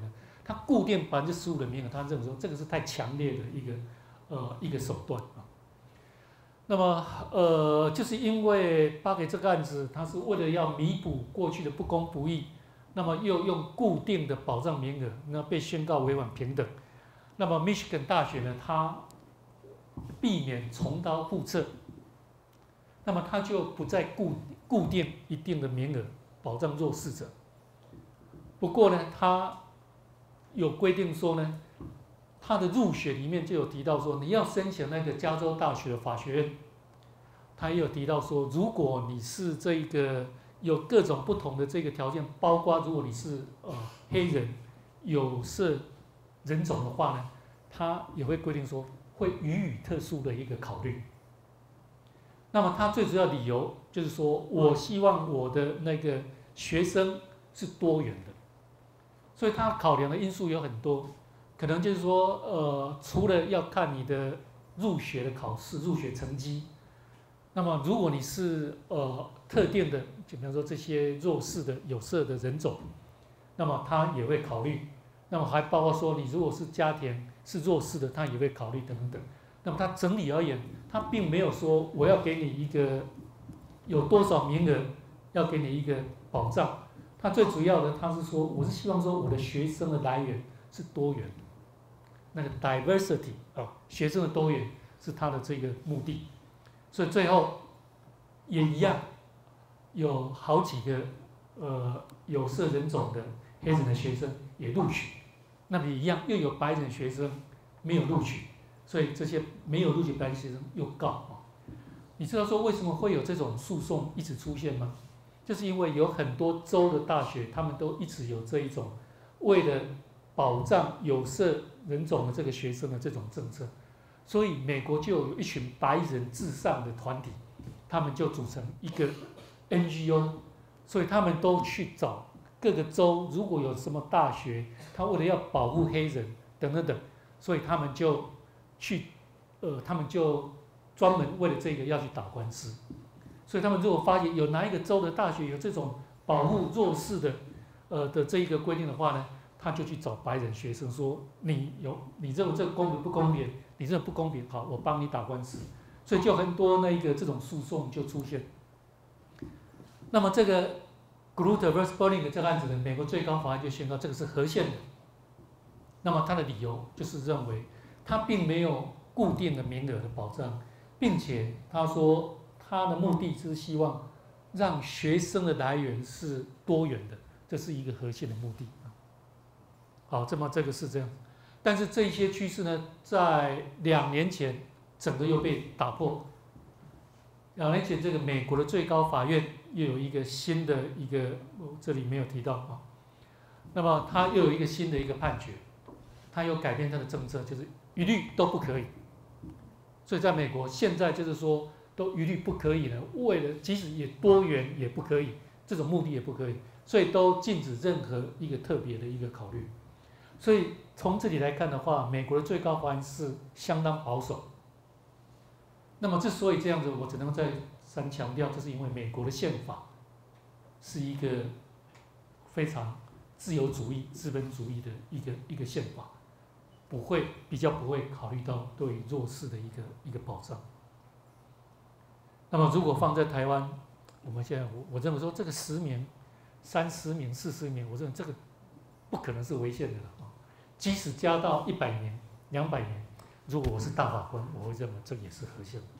他固定百分之十五的名额，他认为说这个是太强烈的一个呃一个手段啊。那么呃，就是因为巴给这个案子，他是为了要弥补过去的不公不义，那么又用固定的保障名额，那被宣告违反平等。那么 Michigan 大学呢，它避免重蹈覆辙，那么它就不再固固定一定的名额保障弱势者。不过呢，它有规定说呢，它的入学里面就有提到说，你要申请那个加州大学的法学院，它也有提到说，如果你是这个有各种不同的这个条件，包括如果你是呃黑人、有色人种的话呢，它也会规定说会予以特殊的一个考虑。那么它最主要理由就是说，我希望我的那个学生是多元的，所以它考量的因素有很多，可能就是说，呃，除了要看你的入学的考试、入学成绩，那么如果你是呃特定的，就比方说这些弱势的有色的人种，那么他也会考虑。那么还包括说，你如果是家庭是弱势的，他也会考虑等等。那么它整体而言，它并没有说我要给你一个有多少名额，要给你一个保障。它最主要的，它是说，我是希望说我的学生的来源是多元的，那个 diversity 啊，学生的多元是它的这个目的。所以最后也一样，有好几个呃有色人种的黑人的学生也录取，那么一样又有白人学生没有录取。所以这些没有录取白人学生又告啊，你知道说为什么会有这种诉讼一直出现吗？就是因为有很多州的大学，他们都一直有这一种为了保障有色人种的这个学生的这种政策，所以美国就有一群白人至上的团体，他们就组成一个 N G O， 所以他们都去找各个州，如果有什么大学，他为了要保护黑人等等等，所以他们就去，呃，他们就专门为了这个要去打官司，所以他们如果发现有哪一个州的大学有这种保护弱势的，呃的这一个规定的话呢，他就去找白人学生说，你有你认为这个公平不公平？你认为不公平，好，我帮你打官司，所以就很多那一个这种诉讼就出现。那么这个 Grutter versus Bolling 这个案子呢，美国最高法院就宣告这个是合宪的。那么他的理由就是认为，他并没有固定的名额的保障，并且他说他的目的是希望让学生的来源是多元的，这是一个核心的目的。好，这么这个是这样，但是这些趋势呢，在两年前整个又被打破。两年前，这个美国的最高法院又有一个新的一个，这里没有提到啊。那么他又有一个新的一个判决，他又改变他的政策，就是一律都不可以。所以在美国现在就是说，都一律不可以了，为了即使也多元也不可以，这种目的也不可以，所以都禁止任何一个特别的一个考虑。所以从这里来看的话，美国的最高法院是相当保守。那么之所以这样子，我只能再三强调，这是因为美国的宪法是一个非常自由主义、资本主义的一个一个宪法，不会比较不会考虑到对于弱势的一个一个保障。那么如果放在台湾，我们现在我我认为说这个十名、三十名、四十名，我认为这个不可能是违宪的了啊。即使加到一百年、两百年，如果我是大法官，我会认为这也是合宪的。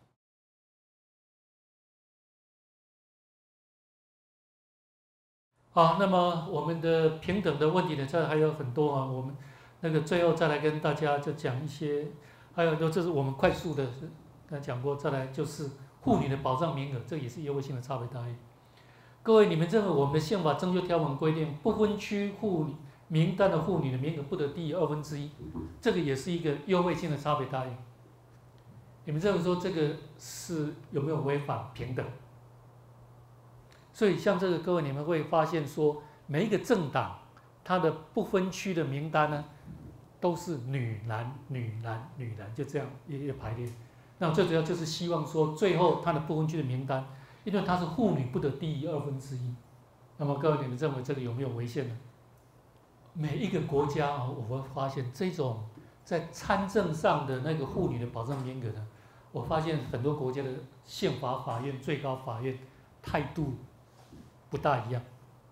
好，那么我们的平等的问题呢，这还有很多啊。我们那个最后再来跟大家就讲一些，还有就这是我们快速的刚才讲过，再来就是妇女的保障名额，这也是优惠性的差别待遇。各位，你们认为我们的宪法增修条文规定，不分区妇女名单的妇女的名额不得低于二分之一，这个也是一个优惠性的差别待遇。你们认为说这个是有没有违反平等？所以像这个各位，你们会发现说，每一个政党它的不分区的名单呢，都是女男女男女男，就这样一个排列。那最主要就是希望说，最后它的不分区的名单，因为它是妇女不得低于二分之一。那么各位，你们认为这个有没有违宪呢？ 每一个国家啊，我会发现这种在参政上的那个妇女的保障严格呢，我发现很多国家的宪法法院、最高法院态度不大一样。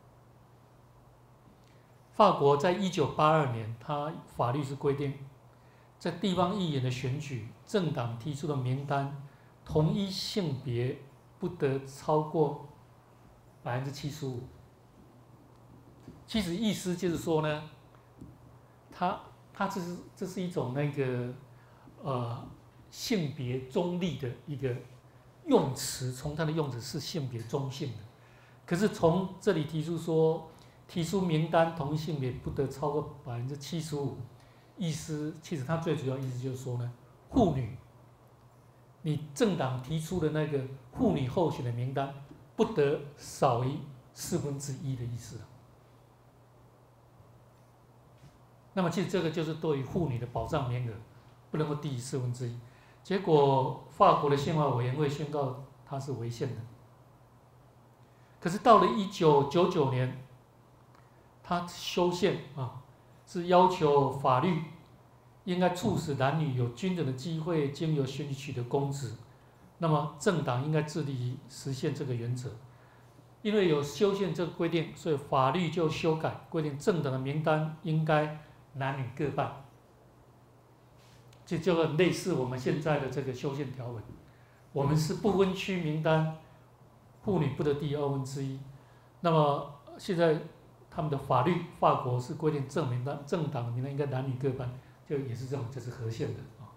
法国在一九八二年，它法律是规定，在地方议员的选举，政党提出的名单，同一性别不得超过百分之七十五。其实意思就是说呢，它它这是这是一种那个呃性别中立的一个用词，从它的用词是性别中性的，可是从这里提出说。提出名单，同一性别不得超过百分之七十五。意思其实它最主要意思就是说呢，妇女，你政党提出的那个妇女候选的名单不得少于四分之一的意思。那么其实这个就是对于妇女的保障名额不能够低于四分之一。结果法国的宪法委员会宣告它是违宪的。可是到了一九九九年。他修宪啊，是要求法律应该促使男女有均等的机会，经由选举取得公职。那么政党应该致力于实现这个原则。因为有修宪这个规定，所以法律就修改规定，政党的名单应该男女各半。这就很类似我们现在的这个修宪条文。我们是不分区名单，妇女不得低于二分之一。那么现在。他们的法律，法国是规定政名单、政党名单应该男女各半，就也是这种，这是合宪的啊。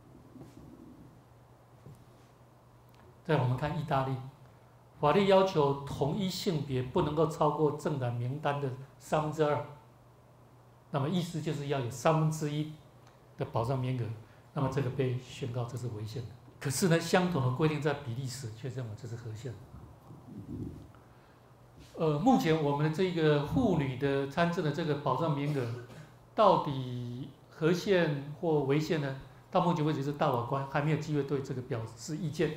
再我们看意大利，法律要求同一性别不能够超过政党名单的三分之二，那么意思就是要有三分之一的保障名额，那么这个被宣告这是违宪的。可是呢，相同的规定在比利时却认为这是合宪的。呃，目前我们的这个妇女的参政的这个保障名额，到底合宪或违宪呢？到目前为止是大法官还没有机会对这个表示意见。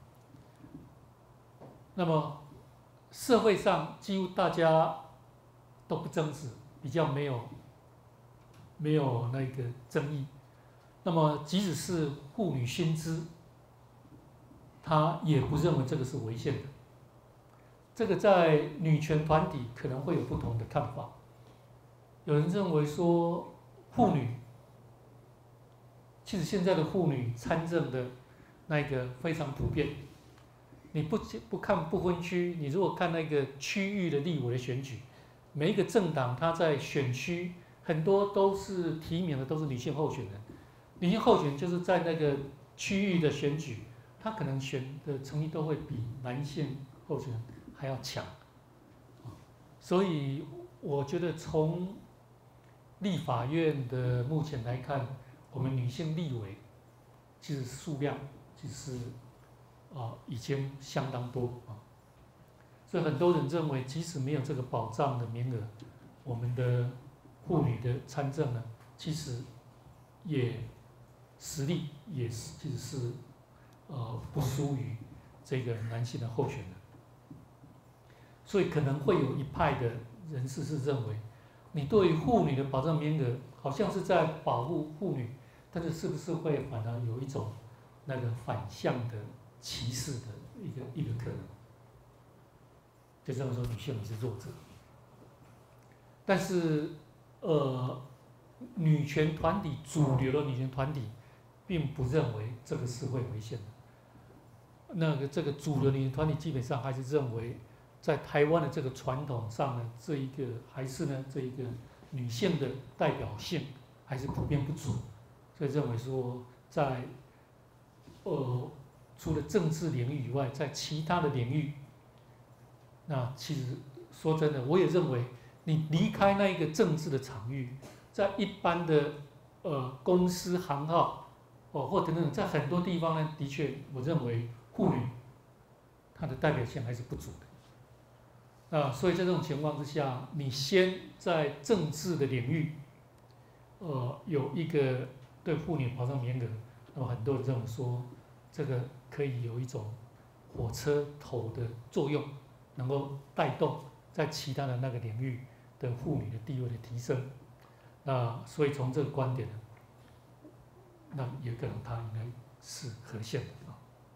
那么社会上几乎大家都不争执，比较没有没有那个争议。那么即使是妇女新知，他也不认为这个是违宪的。这个在女权团体可能会有不同的看法。有人认为说，妇女，其实现在的妇女参政的那个非常普遍。你不不看不分区，你如果看那个区域的立委的选举，每一个政党它在选区很多都是提名的都是女性候选人，女性候选人就是在那个区域的选举，她可能选的成绩都会比男性候选人还要强，所以我觉得从立法院的目前来看，我们女性立委其实数量其实啊已经相当多啊，所以很多人认为，即使没有这个保障的名额，我们的妇女的参政呢，其实也实力也是其实是呃不输于这个男性的候选人。所以可能会有一派的人士是认为，你对于妇女的保障名额好像是在保护妇女，但是是不是会反而有一种那个反向的歧视的一个一个可能？就这么说，女性也是弱者。但是，呃，女权团体主流的女权团体，并不认为这个是会违宪的。那个这个主流女权团体基本上还是认为，在台湾的这个传统上呢，这一个还是呢这一个女性的代表性还是普遍不足，所以认为说在呃除了政治领域以外，在其他的领域，那其实说真的，我也认为你离开那一个政治的场域，在一般的呃公司行号哦或等等，在很多地方呢，的确我认为妇女她的代表性还是不足的。啊，所以在这种情况之下，你先在政治的领域，呃，有一个对妇女保障名额，那么很多人认为说，这个可以有一种火车头的作用，能够带动在其他的那个领域的妇女的地位的提升。那所以从这个观点呢，那有可能它应该是合宪的啊。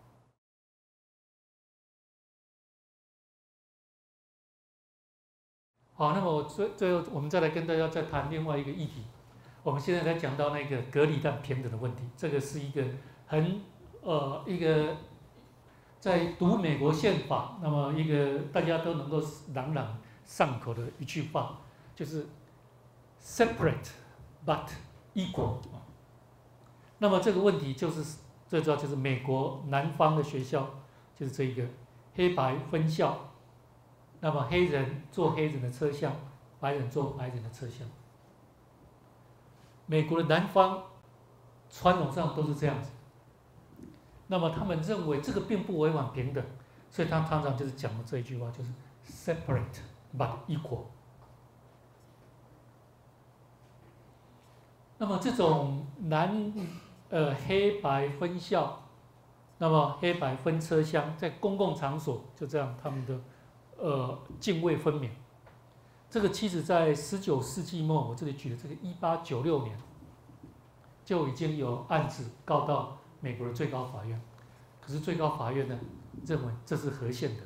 好，那么我最最后我们再来跟大家再谈另外一个议题。我们现在才讲到那个隔离但平等的问题，这个是一个很呃一个在读美国宪法，那么一个大家都能够朗朗上口的一句话，就是 separate but equal。那么这个问题就是最主要就是美国南方的学校，就是这一个黑白分校，那么黑人坐黑人的车厢，白人坐白人的车厢。美国的南方传统上都是这样子，那么他们认为这个并不违反平等，所以他常常就是讲的这一句话，就是 separate but equal。那么这种南呃黑白分校，那么黑白分车厢，在公共场所就这样，他们的呃泾渭分明。这个其实在十九世纪末，我这里举的这个一八九六年，就已经有案子告到美国的最高法院，可是最高法院呢认为这是合宪的，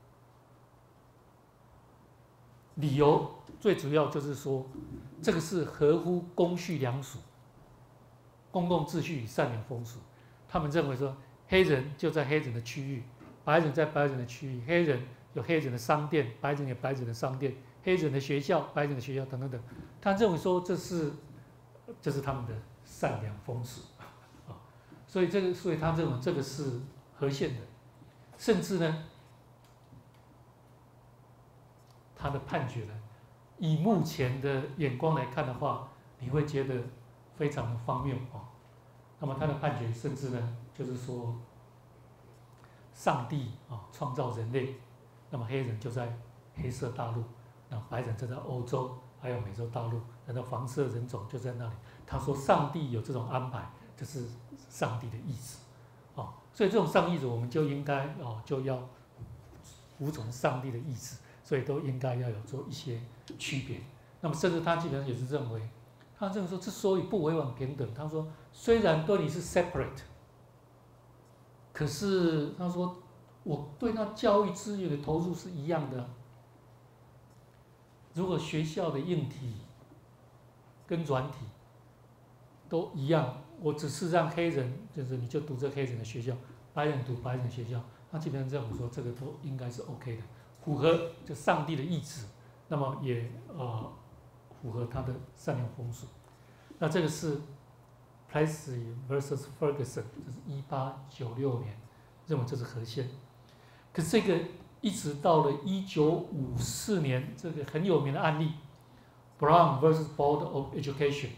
理由最主要就是说，这个是合乎公序良俗、公共秩序与善良风俗。他们认为说，黑人就在黑人的区域，白人在白人的区域，黑人有黑人的商店，白人有白人的商店，黑人的学校、白人的学校等等等。他认为说这是这是他们的善良风俗啊，所以这个，所以他认为这个是合宪的，甚至呢，他的判决呢，以目前的眼光来看的话，你会觉得非常的荒谬啊。那么他的判决甚至呢，就是说，上帝啊创造人类，那么黑人就在黑色大陆，那白人就在欧洲还有美洲大陆，那个黄色人种就在那里。他说上帝有这种安排，这是上帝的意志啊，所以这种上帝意志我们就应该啊就要服从上帝的意志，所以都应该要有做一些区别。那么甚至他基本上也是认为，他认为说之所以不违反平等，他说虽然对你是 separate， 可是他说我对那教育资源的投入是一样的。如果学校的硬体跟软体都一样，我只是让黑人，就是你就读这黑人的学校，白人读白人学校，那基本上政府说这个都应该是 OK 的，符合就上帝的意志，那么也呃符合他的善良风俗。那这个是 Plessy versus Ferguson， 这是一八九六年认为这是合宪。可是这个一直到了一九五四年，这个很有名的案例 Brown versus Board of Education。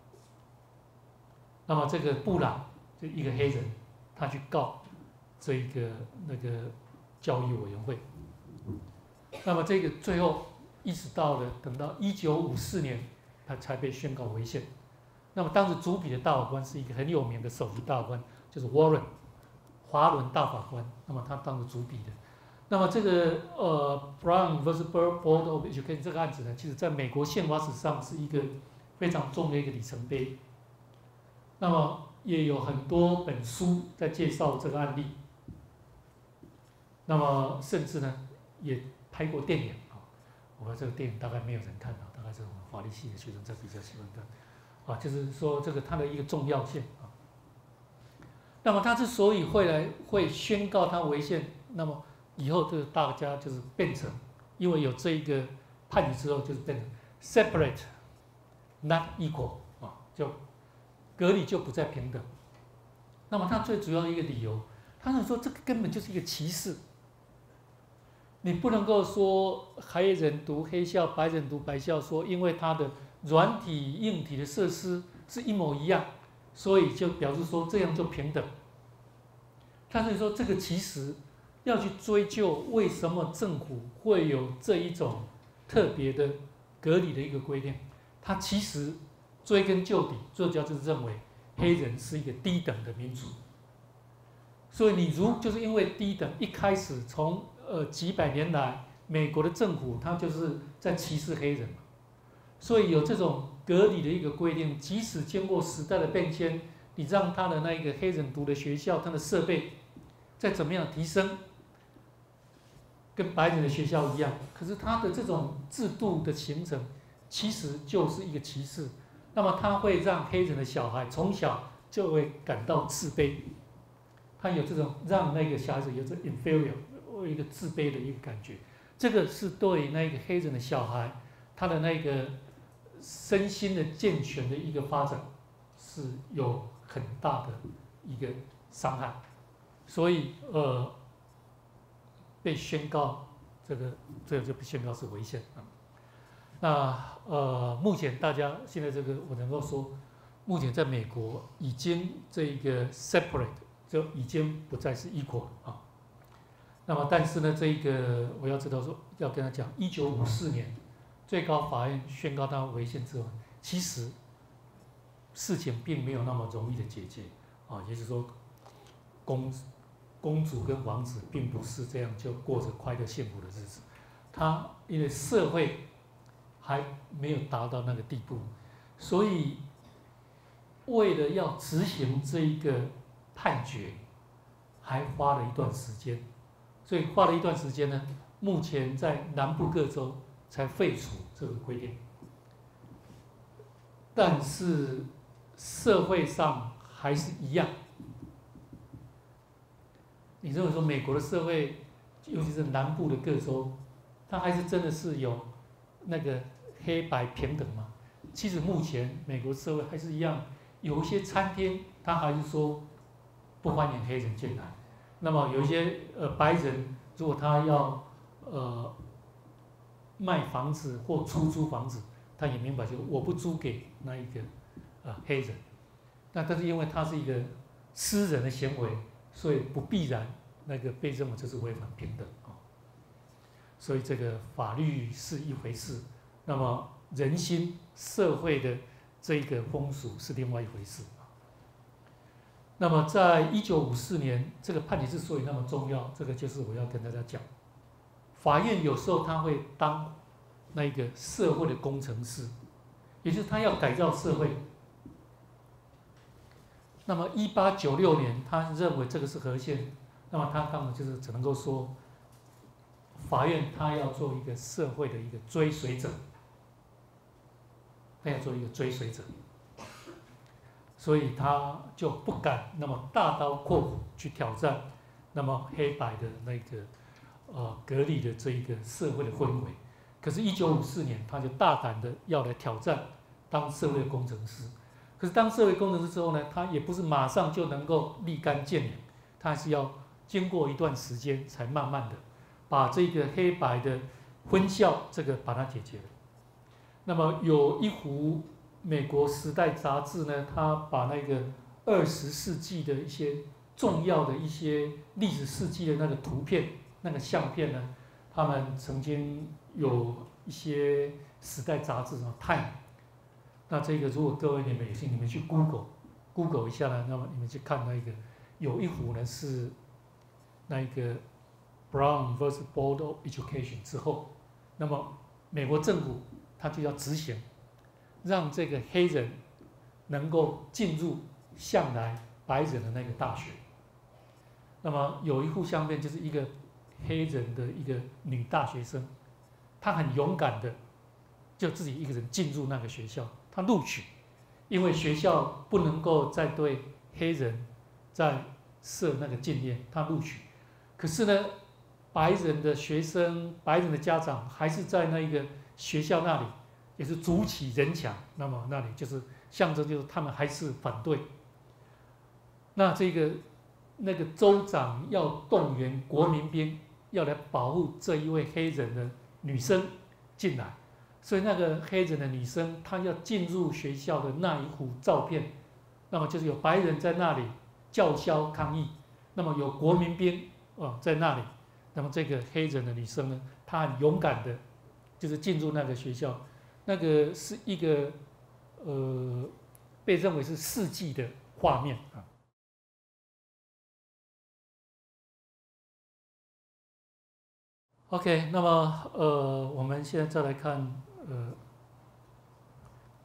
那么这个布朗就一个黑人，他去告这一个那个教育委员会。那么这个最后一直到了等到一九五四年，他才被宣告违宪。那么当时主笔的大法官是一个很有名的首席大法官，就是 Warren 华伦大法官。那么他当时主笔的。那么这个呃 Brown versus Board of Education 这个案子呢，其实在美国宪法史上是一个非常重要的一个里程碑。那么也有很多本书在介绍这个案例。那么甚至呢，也拍过电影啊。我们这个电影大概没有人看到，大概是我们法律系的学生在比较喜欢看。啊，就是说这个它的一个重要性啊。那么他之所以会来会宣告它违宪，那么以后就是大家就是变成，因为有这一个判决之后，就是变成 separate not equal 啊，就隔离就不再平等。那么他最主要的一个理由，他是说这个根本就是一个歧视。你不能够说黑人读黑校，白人读白校，说因为他的软体、硬体的设施是一模一样，所以就表示说这样就平等。但是说这个其实要去追究为什么政府会有这一种特别的隔离的一个规定，它其实追根究底，最主要就是认为黑人是一个低等的民族，所以你如就是因为低等，一开始从呃几百年来，美国的政府它就是在歧视黑人嘛。 所以有这种隔离的一个规定，即使经过时代的变迁，你让他的那个黑人读的学校，他的设备再怎么样提升，跟白人的学校一样，可是他的这种制度的形成，其实就是一个歧视。那么他会让黑人的小孩从小就会感到自卑，他有这种让那个小孩子有这 inferior 有一个自卑的一个感觉。这个是对那个黑人的小孩，他的那个身心的健全的一个发展是有很大的一个伤害，所以呃被宣告这个这个就被宣告是违宪啊。那呃目前大家现在这个我能够说，目前在美国已经这个 separate 就已经不再是 equal 啊。那么但是呢，这个我要知道说要跟他讲，一九五四年最高法院宣告它违宪之后，其实事情并没有那么容易的解决啊，也就是说，公公主跟王子并不是这样就过着快乐幸福的日子，他因为社会还没有达到那个地步，所以为了要执行这一个判决，还花了一段时间，所以花了一段时间呢，目前在南部各州才废除这个规定，但是社会上还是一样。你认为说美国的社会，尤其是南部的各州，它还是真的是有那个黑白平等吗？其实目前美国社会还是一样，有一些餐厅它还是说不欢迎黑人进来。那么有一些呃白人，如果他要呃卖房子或出租房子，他也明白就我不租给那一个呃黑人。那但是因为他是一个私人的行为，所以不必然那个被认为这是违反平等啊。所以这个法律是一回事，那么人心社会的这个风俗是另外一回事。那么在一九五四年，这个判决之所以那么重要，这个就是我要跟大家讲，法院有时候他会当那个社会的工程师，也就是他要改造社会。那么一八九六年，他认为这个是合宪，那么他当然就是只能够说，法院他要做一个社会的一个追随者，他要做一个追随者。所以他就不敢那么大刀阔斧去挑战那么黑白的那个呃隔离的这一个社会的氛围。可是，一九五四年他就大胆的要来挑战当社会工程师。可是当社会工程师之后呢，他也不是马上就能够立竿见影，他还是要经过一段时间才慢慢的把这个黑白的婚孝这个把它解决了。那么有一幅美国时代杂志呢，他把那个二十世纪的一些重要的一些历史事迹的那个图片、那个相片呢，他们曾经有一些时代杂志啊，《Time》。那这个如果各位你们有兴趣，你们去 Google Google 一下呢，那么你们去看那个有一幅呢是那一个 Brown versus Board of Education 之后，那么美国政府他就要执行。让这个黑人能够进入向来白人的那个大学。那么有一幅相片，就是一个黑人的一个女大学生，她很勇敢的就自己一个人进入那个学校，她录取，因为学校不能够再对黑人再设那个禁令，她录取。可是呢，白人的学生、白人的家长还是在那一个学校那里。也是筑起人墙，那么那里就是象征，就是他们还是反对。那这个那个州长要动员国民兵，要来保护这一位黑人的女生进来，所以那个黑人的女生她要进入学校的那一幅照片，那么就是有白人在那里叫嚣抗议，那么有国民兵啊在那里，那么这个黑人的女生呢，她很勇敢的，就是进入那个学校。那个是一个呃，被认为是世纪的画面啊。OK， 那么呃，我们现在再来看呃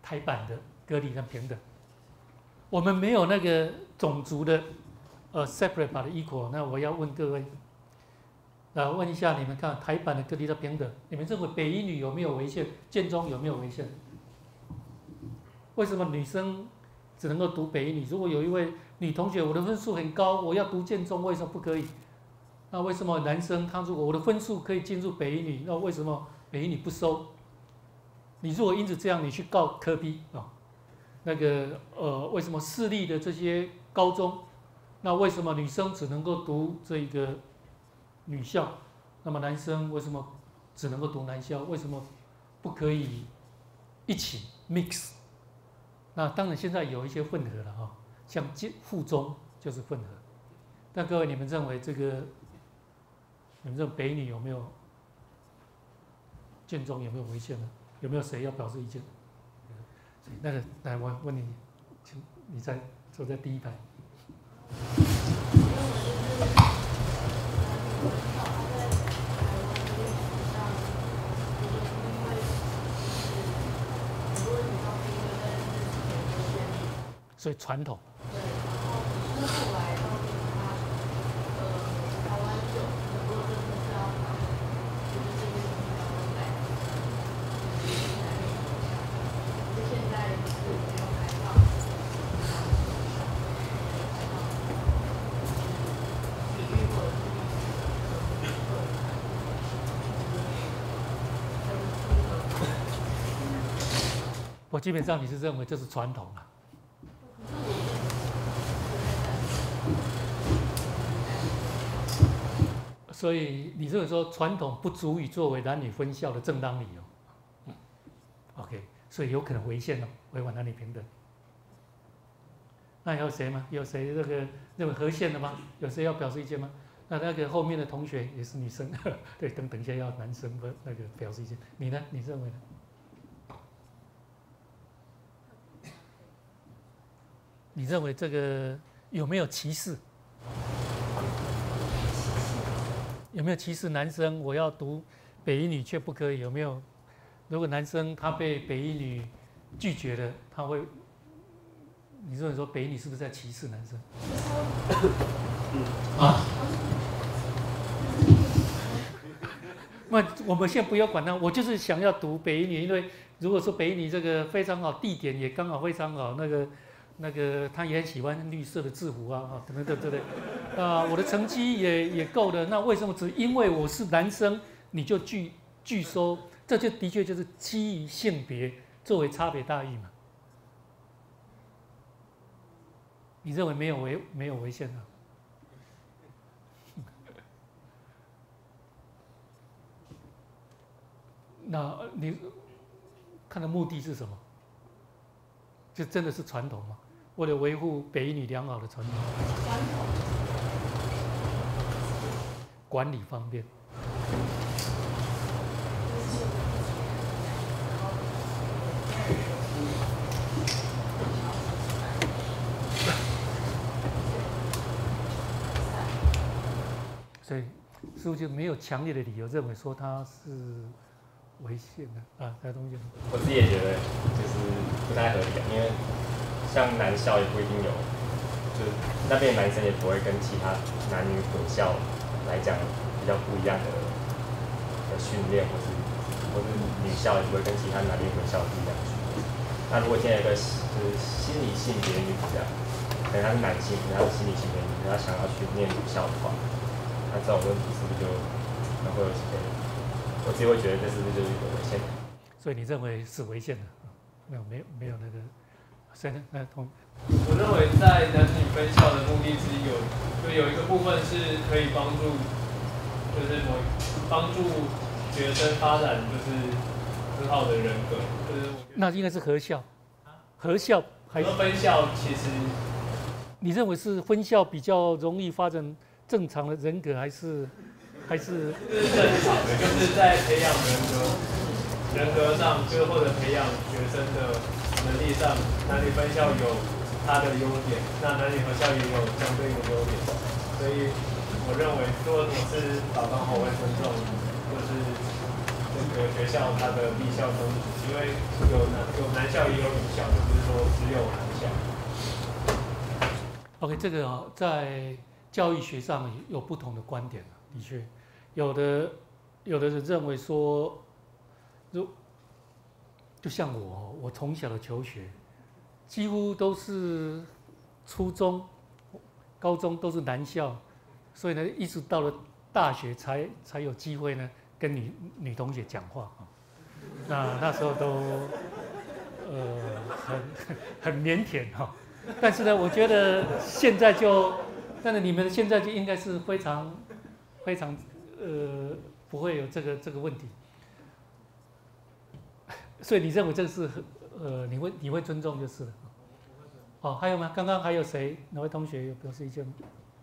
台版的割礼跟平等。我们没有那个种族的呃 separate by the equal。那我要问各位，呃，问一下你们看台版的割礼跟平等，你们认为北一女有没有违宪？建中有没有违宪？为什么女生只能够读北一女？如果有一位女同学，我的分数很高，我要读建中，为什么不可以？那为什么男生他如果我的分数可以进入北一女，那为什么北一女不收？你如果因此这样，你去告科比啊，那个呃，为什么私立的这些高中，那为什么女生只能够读这个女校，那么男生为什么只能够读男校？为什么不可以一起 mix？ 那当然现在有一些混合了哈，像附中就是混合。但各位，你们认为这个，你们认为北女有没有建中有没有违宪呢？有没有谁要表示意见？那个，来，我问你，请你在坐在第一排。所以传统。我基本上你是认为这是传统啊。所以你认为说传统不足以作为男女分校的正当理由，嗯 ，OK， 所以有可能违宪哦，违反男女平等。那还有谁吗？有谁这个认为合宪的吗？有谁要表示意见吗？那那个后面的同学也是女生，对，等等一下要男生不那个表示意见。你呢？你认为呢？你认为这个有没有歧视？有没有歧视男生？我要读北一女却不可以？有没有？如果男生他被北一女拒绝了，他会？你认为说北一女是不是在歧视男生？啊？那我们先不要管他，我就是想要读北一女，因为如果说北一女这个非常好，地点也刚好非常好，那个。那个他也很喜欢绿色的制服啊，啊，等等等等，啊，我的成绩也也够了，那为什么只因为我是男生你就拒拒收？这就的确就是基于性别作为差别待遇嘛？你认为没有违没有违宪啊？那你看的目的是什么？就真的是传统吗？为了维护北一女良好的传统，管理方便。所以似乎就没有强烈的理由认为说它是违宪的啊，这东西。 我自己也觉得就是不太合理的，因为像男校也不一定有，就是那边男生也不会跟其他男女混校来讲比较不一样的的训练，或是或是女校也不会跟其他男女混校不一样的训练。那如果现在有一个就是心理性别女这样，可能他是男性，可能他是心理性别女，他想要去念女校的话，那这种问题是不是就可能会有些？我自己会觉得这是不是就是一个违宪的？ 所以你认为是违宪的？没有，没有，没有那个。谁呢？那同。 我认为在男女分校的目的是有，就有一个部分是可以帮助，就是某帮助学生发展就是很好的人格，就是我那应该是合校，合校还是分校？其实你认为是分校比较容易发展正常的人格，还是还是？ 是正常的，就是在培养人格、人格上，就或者培养学生的能力上，男女分校有它的优点，那男女合校也有相对的优点，所以我认为，如果我是打刚好会尊重，就是就个学校它的立校宗旨，因为有男有男校也有女校，就不是说只有男校。 OK， 这个、哦、在教育学上有不同的观点，的确，有的有的人认为说，如就像我，我从小的求学，几乎都是初中、高中都是男校，所以呢，一直到了大学才才有机会呢跟女女同学讲话啊。那那时候都呃很很腼腆哈。但是呢，我觉得现在就，但是你们现在就应该是非常非常呃不会有这个这个问题。所以你认为这个是呃你会你会尊重就是了。哦，还有吗？刚刚还有谁？哪位同学有表示意见吗？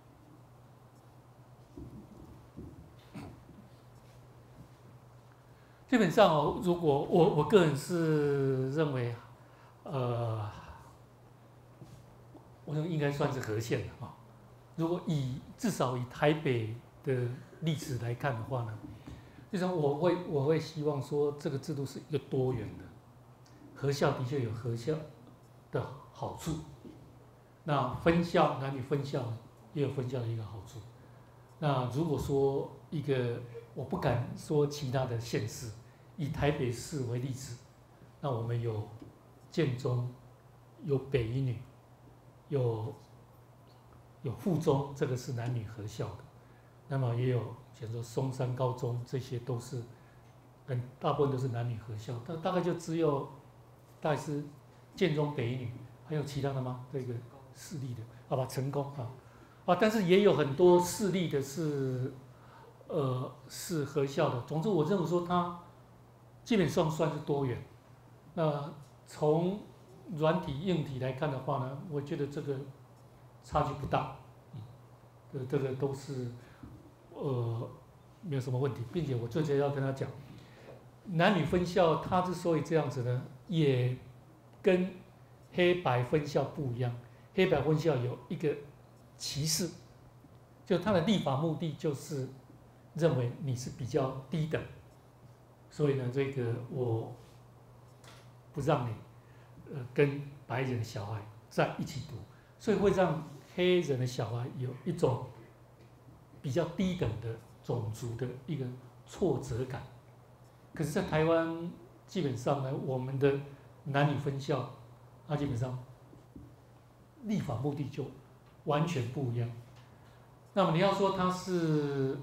基本上哦，如果我我个人是认为，呃，我认为应该算是合宪的啊。如果以至少以台北的例子来看的话呢，就是我会我会希望说这个制度是一个多元的，合校的确有合校的好处，那分校男女分校也有分校的一个好处。那如果说一个，我不敢说其他的县市，以台北市为例子，那我们有建中，有北一女，有有附中，这个是男女合校的，那么也有，比如说松山高中，这些都是，很大部分都是男女合校，大大概就只有，大概是建中、北一女，还有其他的吗？这个私立的，好吧，成功啊。啊，但是也有很多私立的是，呃，是合校的。总之，我认为说它基本上算是多元。那从软体、硬体来看的话呢，我觉得这个差距不大，嗯，这这个都是呃没有什么问题，并且我最近要跟他讲，男女分校它之所以这样子呢，也跟黑白分校不一样。黑白分校有一个歧视，就他的立法目的就是认为你是比较低等，所以呢，这个我不让你呃跟白人的小孩在一起读，所以会让黑人的小孩有一种比较低等的种族的一个挫折感。可是，在台湾基本上呢，我们的男女分校，它基本上立法目的就完全不一样。那么你要说它是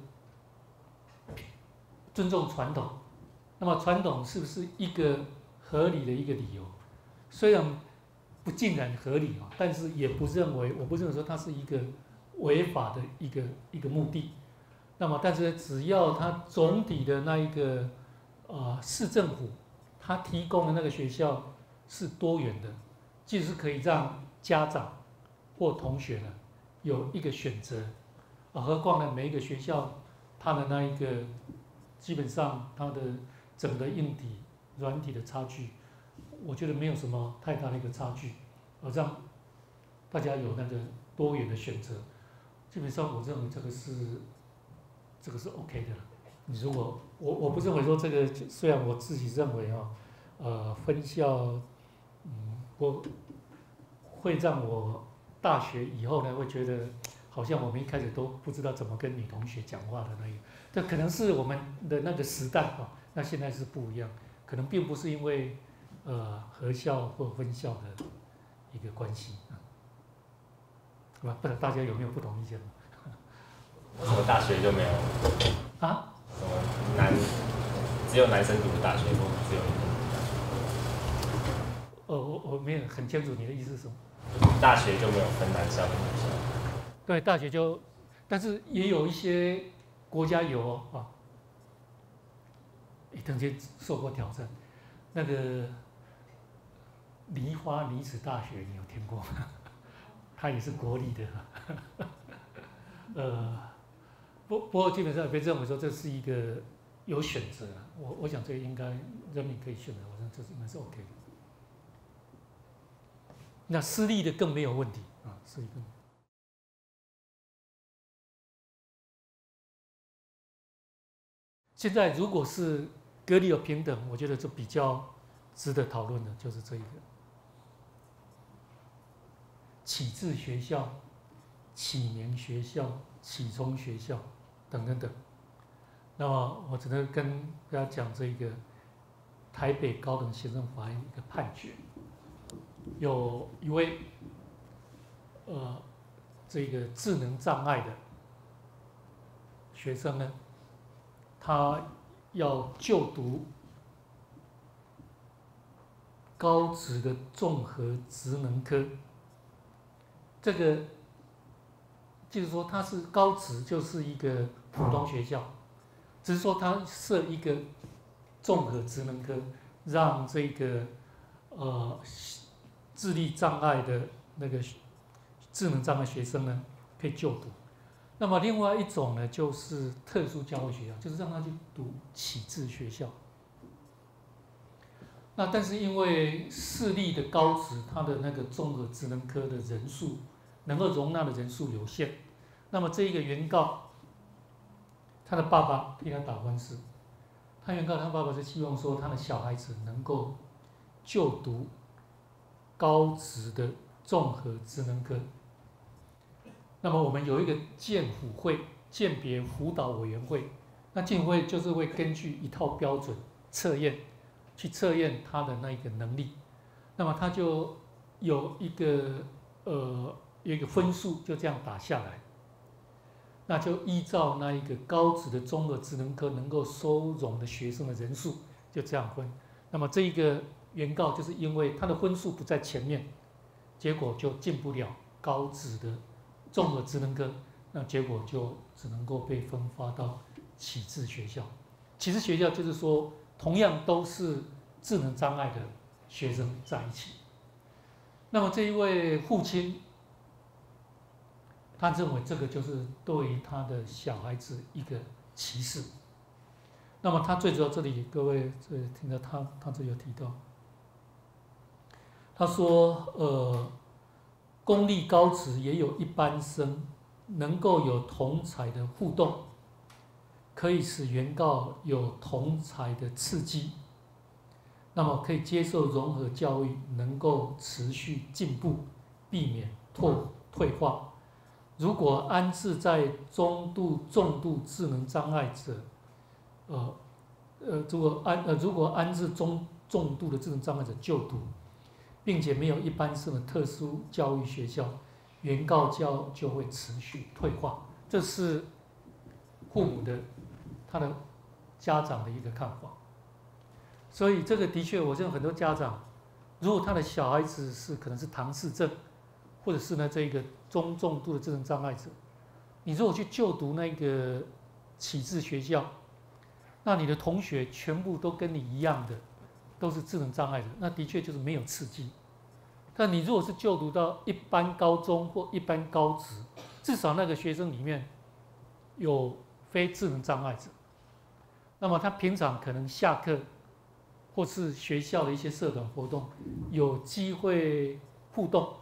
尊重传统，那么传统是不是一个合理的一个理由？虽然不尽然合理啊，但是也不认为，我不认为说它是一个违法的一个一个目的。那么，但是只要它总体的那一个呃市政府它提供的那个学校是多元的，即使是可以让家长或同学呢有一个选择，啊，何况呢每一个学校它的那一个基本上它的整个硬体、软体的差距，我觉得没有什么太大的一个差距，而让大家有那个多元的选择，基本上我认为这个是这个是 OK 的了。你如果我我不认为说这个，虽然我自己认为啊，呃分校，嗯，我会让我大学以后呢会觉得好像我们一开始都不知道怎么跟女同学讲话的那个，这可能是我们的那个时代啊，那现在是不一样，可能并不是因为呃合校或分校的一个关系啊，不不知道大家有没有不同意见？ 为什么大学就没有啊？ 什么男只有男生读的大学，或只有女生读的大学？ 哦，我我没有很清楚你的意思是什么。 大学就没有分男校跟女校？ 对，大学就，但是也有一些国家有哦啊，也曾经受过挑战。那个梨花女子大学，你有听过吗？它也是国立的，呃。不不过基本上也被认为说这是一个有选择，我我想这个应该人民可以选择，我想这应该是 OK 的。那私立的更没有问题啊，私立更。现在如果是隔离有平等，我觉得就比较值得讨论的，就是这一个启智学校、启明学校、启聪学校等等等。那么我只能跟大家讲这个台北高等行政法院一个判决，有一位呃这个智能障碍的学生呢，他要就读高职的综合职能科，这个就是说他是高职，就是一个普通学校，只是说他设一个综合职能科，让这个呃智力障碍的那个智能障碍学生呢可以就读。那么另外一种呢，就是特殊教育学校，就是让他去读启智学校。那但是因为市立的高职，它的那个综合职能科的人数能够容纳的人数有限，那么这一个原告，他的爸爸替他打官司，他原告他爸爸是希望说他的小孩子能够就读高职的综合职能科。那么我们有一个鉴辅会鉴别辅导委员会，那鉴辅会就是会根据一套标准测验，去测验他的那个能力，那么他就有一个呃有一个分数就这样打下来，那就依照那一个高职的综合职能科能够收容的学生的人数就这样分。那么这一个原告就是因为他的分数不在前面，结果就进不了高职的综合职能科，那结果就只能够被分发到启智学校。启智学校就是说，同样都是智能障碍的学生在一起。那么这一位父亲，他认为这个就是对于他的小孩子一个歧视。那么他最主要这里各位这听到他他这有提到，他说呃。公立高职也有一般生能够有同侪的互动，可以使原告有同侪的刺激，那么可以接受融合教育，能够持续进步，避免退退化。如果安置在中度、重度智能障碍者，呃呃，如果安呃如果安置中重度的智能障碍者就读，并且没有一般生的特殊教育学校，原告教就会持续退化。这是父母的他的家长的一个看法。所以这个的确，我认为很多家长，如果他的小孩子是可能是唐氏症，或者是呢这个中重度的智能障碍者，你如果去就读那个启智学校，那你的同学全部都跟你一样的，都是智能障碍者，那的确就是没有刺激。但你如果是就读到一般高中或一般高职，至少那个学生里面有非智能障碍者，那么他平常可能下课或是学校的一些社团活动有机会互动，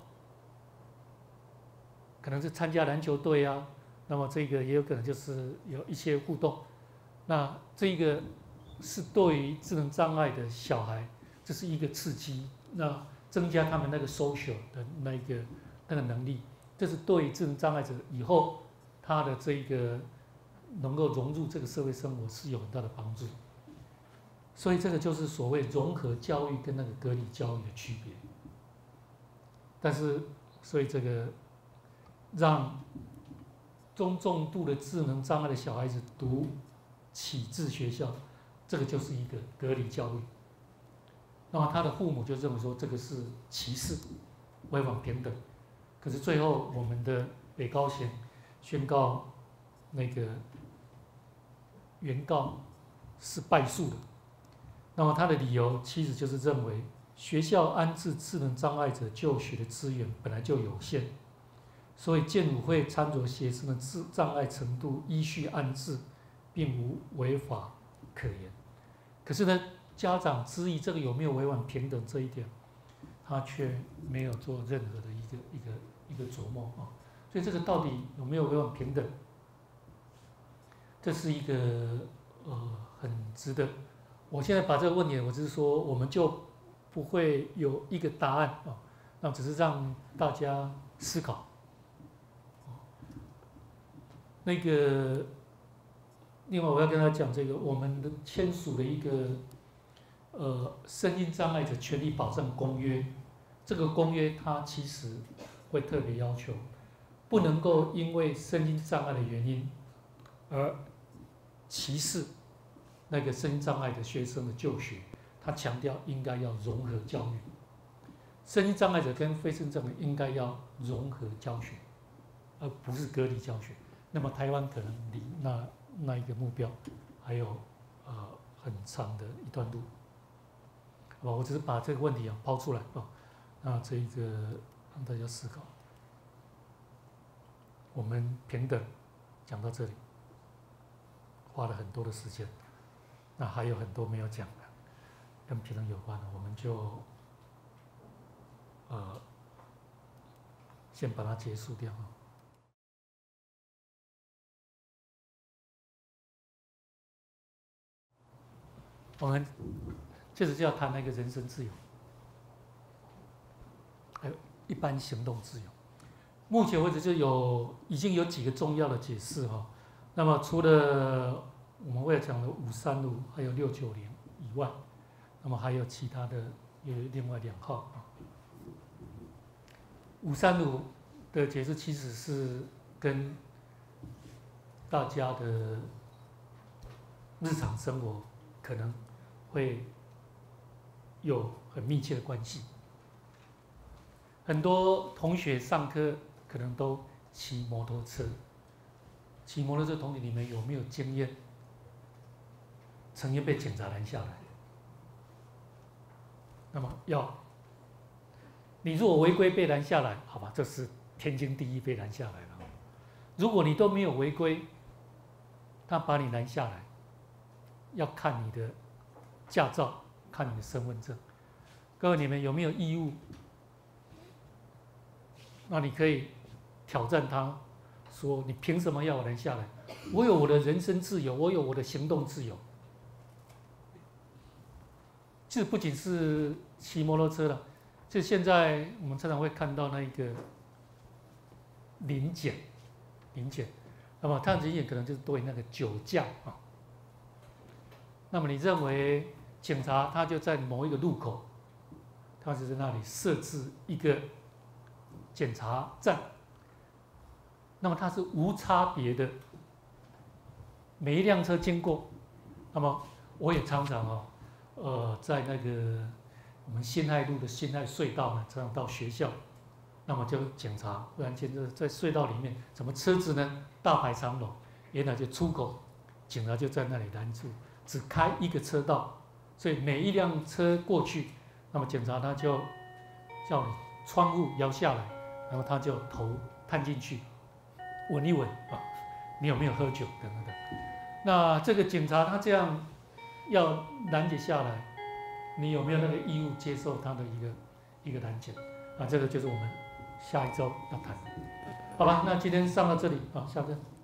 可能是参加篮球队啊，那么这个也有可能就是有一些互动，那这个是对于智能障碍的小孩，这是一个刺激，那增加他们那个 social 的那个那个能力，这是对于智能障碍者以后他的这个能够融入这个社会生活是有很大的帮助。所以这个就是所谓融合教育跟那个隔离教育的区别。但是，所以这个让中重度的智能障碍的小孩子读启智学校，这个就是一个隔离教育。那么他的父母就认为说这个是歧视，违反平等。可是最后我们的北高检宣告那个原告是败诉的。那么他的理由其实就是认为学校安置智能障碍者就学的资源本来就有限，所以鉴辅会参酌学生的智障碍程度依序安置，并无违法可言。可是呢，家长质疑这个有没有违反平等这一点，他却没有做任何的一个一个一个琢磨啊。所以这个到底有没有违反平等，这是一个呃很值得我现在把这个问题，我只是说，我们就不会有一个答案啊，那只是让大家思考。那个，另外我要跟他讲这个，我们的签署的一个呃身心障碍者权利保障公约，这个公约它其实会特别要求，不能够因为身心障碍的原因而歧视那个身心障碍的学生的就学。他强调应该要融合教育，身心障碍者跟非身心障碍应该要融合教学，而不是割离教学。那么台湾可能离那那一个目标还有呃很长的一段路，好吧？我只是把这个问题啊抛出来啊，那这一个让大家思考。我们平等讲到这里，花了很多的时间，那还有很多没有讲的，跟平等有关的，我们就呃先把它结束掉啊。我们接着就要谈那个人身自由，还有一般行动自由。目前为止就有已经有几个重要的解释哈。那么除了我们为了讲的五三五还有六九零以外，那么还有其他的有另外两号啊。五三五的解释其实是跟大家的日常生活可能会有很密切的关系。很多同学上课可能都骑摩托车，骑摩托车同学你们有没有经验？曾经被警察拦下来，那么要你如果违规被拦下来，好吧，这是天经地义被拦下来了。如果你都没有违规，他把你拦下来，要看你的驾照，看你的身份证。各位，你们有没有义务？那你可以挑战他，说你凭什么要我拦下来？我有我的人身自由，我有我的行动自由。这不仅是骑摩托车了，就现在我们常常会看到那个临检，临检，那么他临检可能就是对那个酒驾啊。那么你认为警察他就在某一个路口，他就在那里设置一个检查站，那么它是无差别的，每一辆车经过，那么我也常常哦，呃，在那个我们辛亥路的辛亥隧道呢，常常到学校，那么就检查，忽然间在隧道里面，怎么车子呢大排长龙，原来就出口，警察就在那里拦住，只开一个车道，所以每一辆车过去，那么检察他就叫你窗户摇下来，然后他就头探进去，闻一闻啊，你有没有喝酒等等等。那这个警察他这样要拦截下来，你有没有那个义务接受他的一个一个拦截？啊，这个就是我们下一周要谈的，好吧？那今天上到这里啊，下课。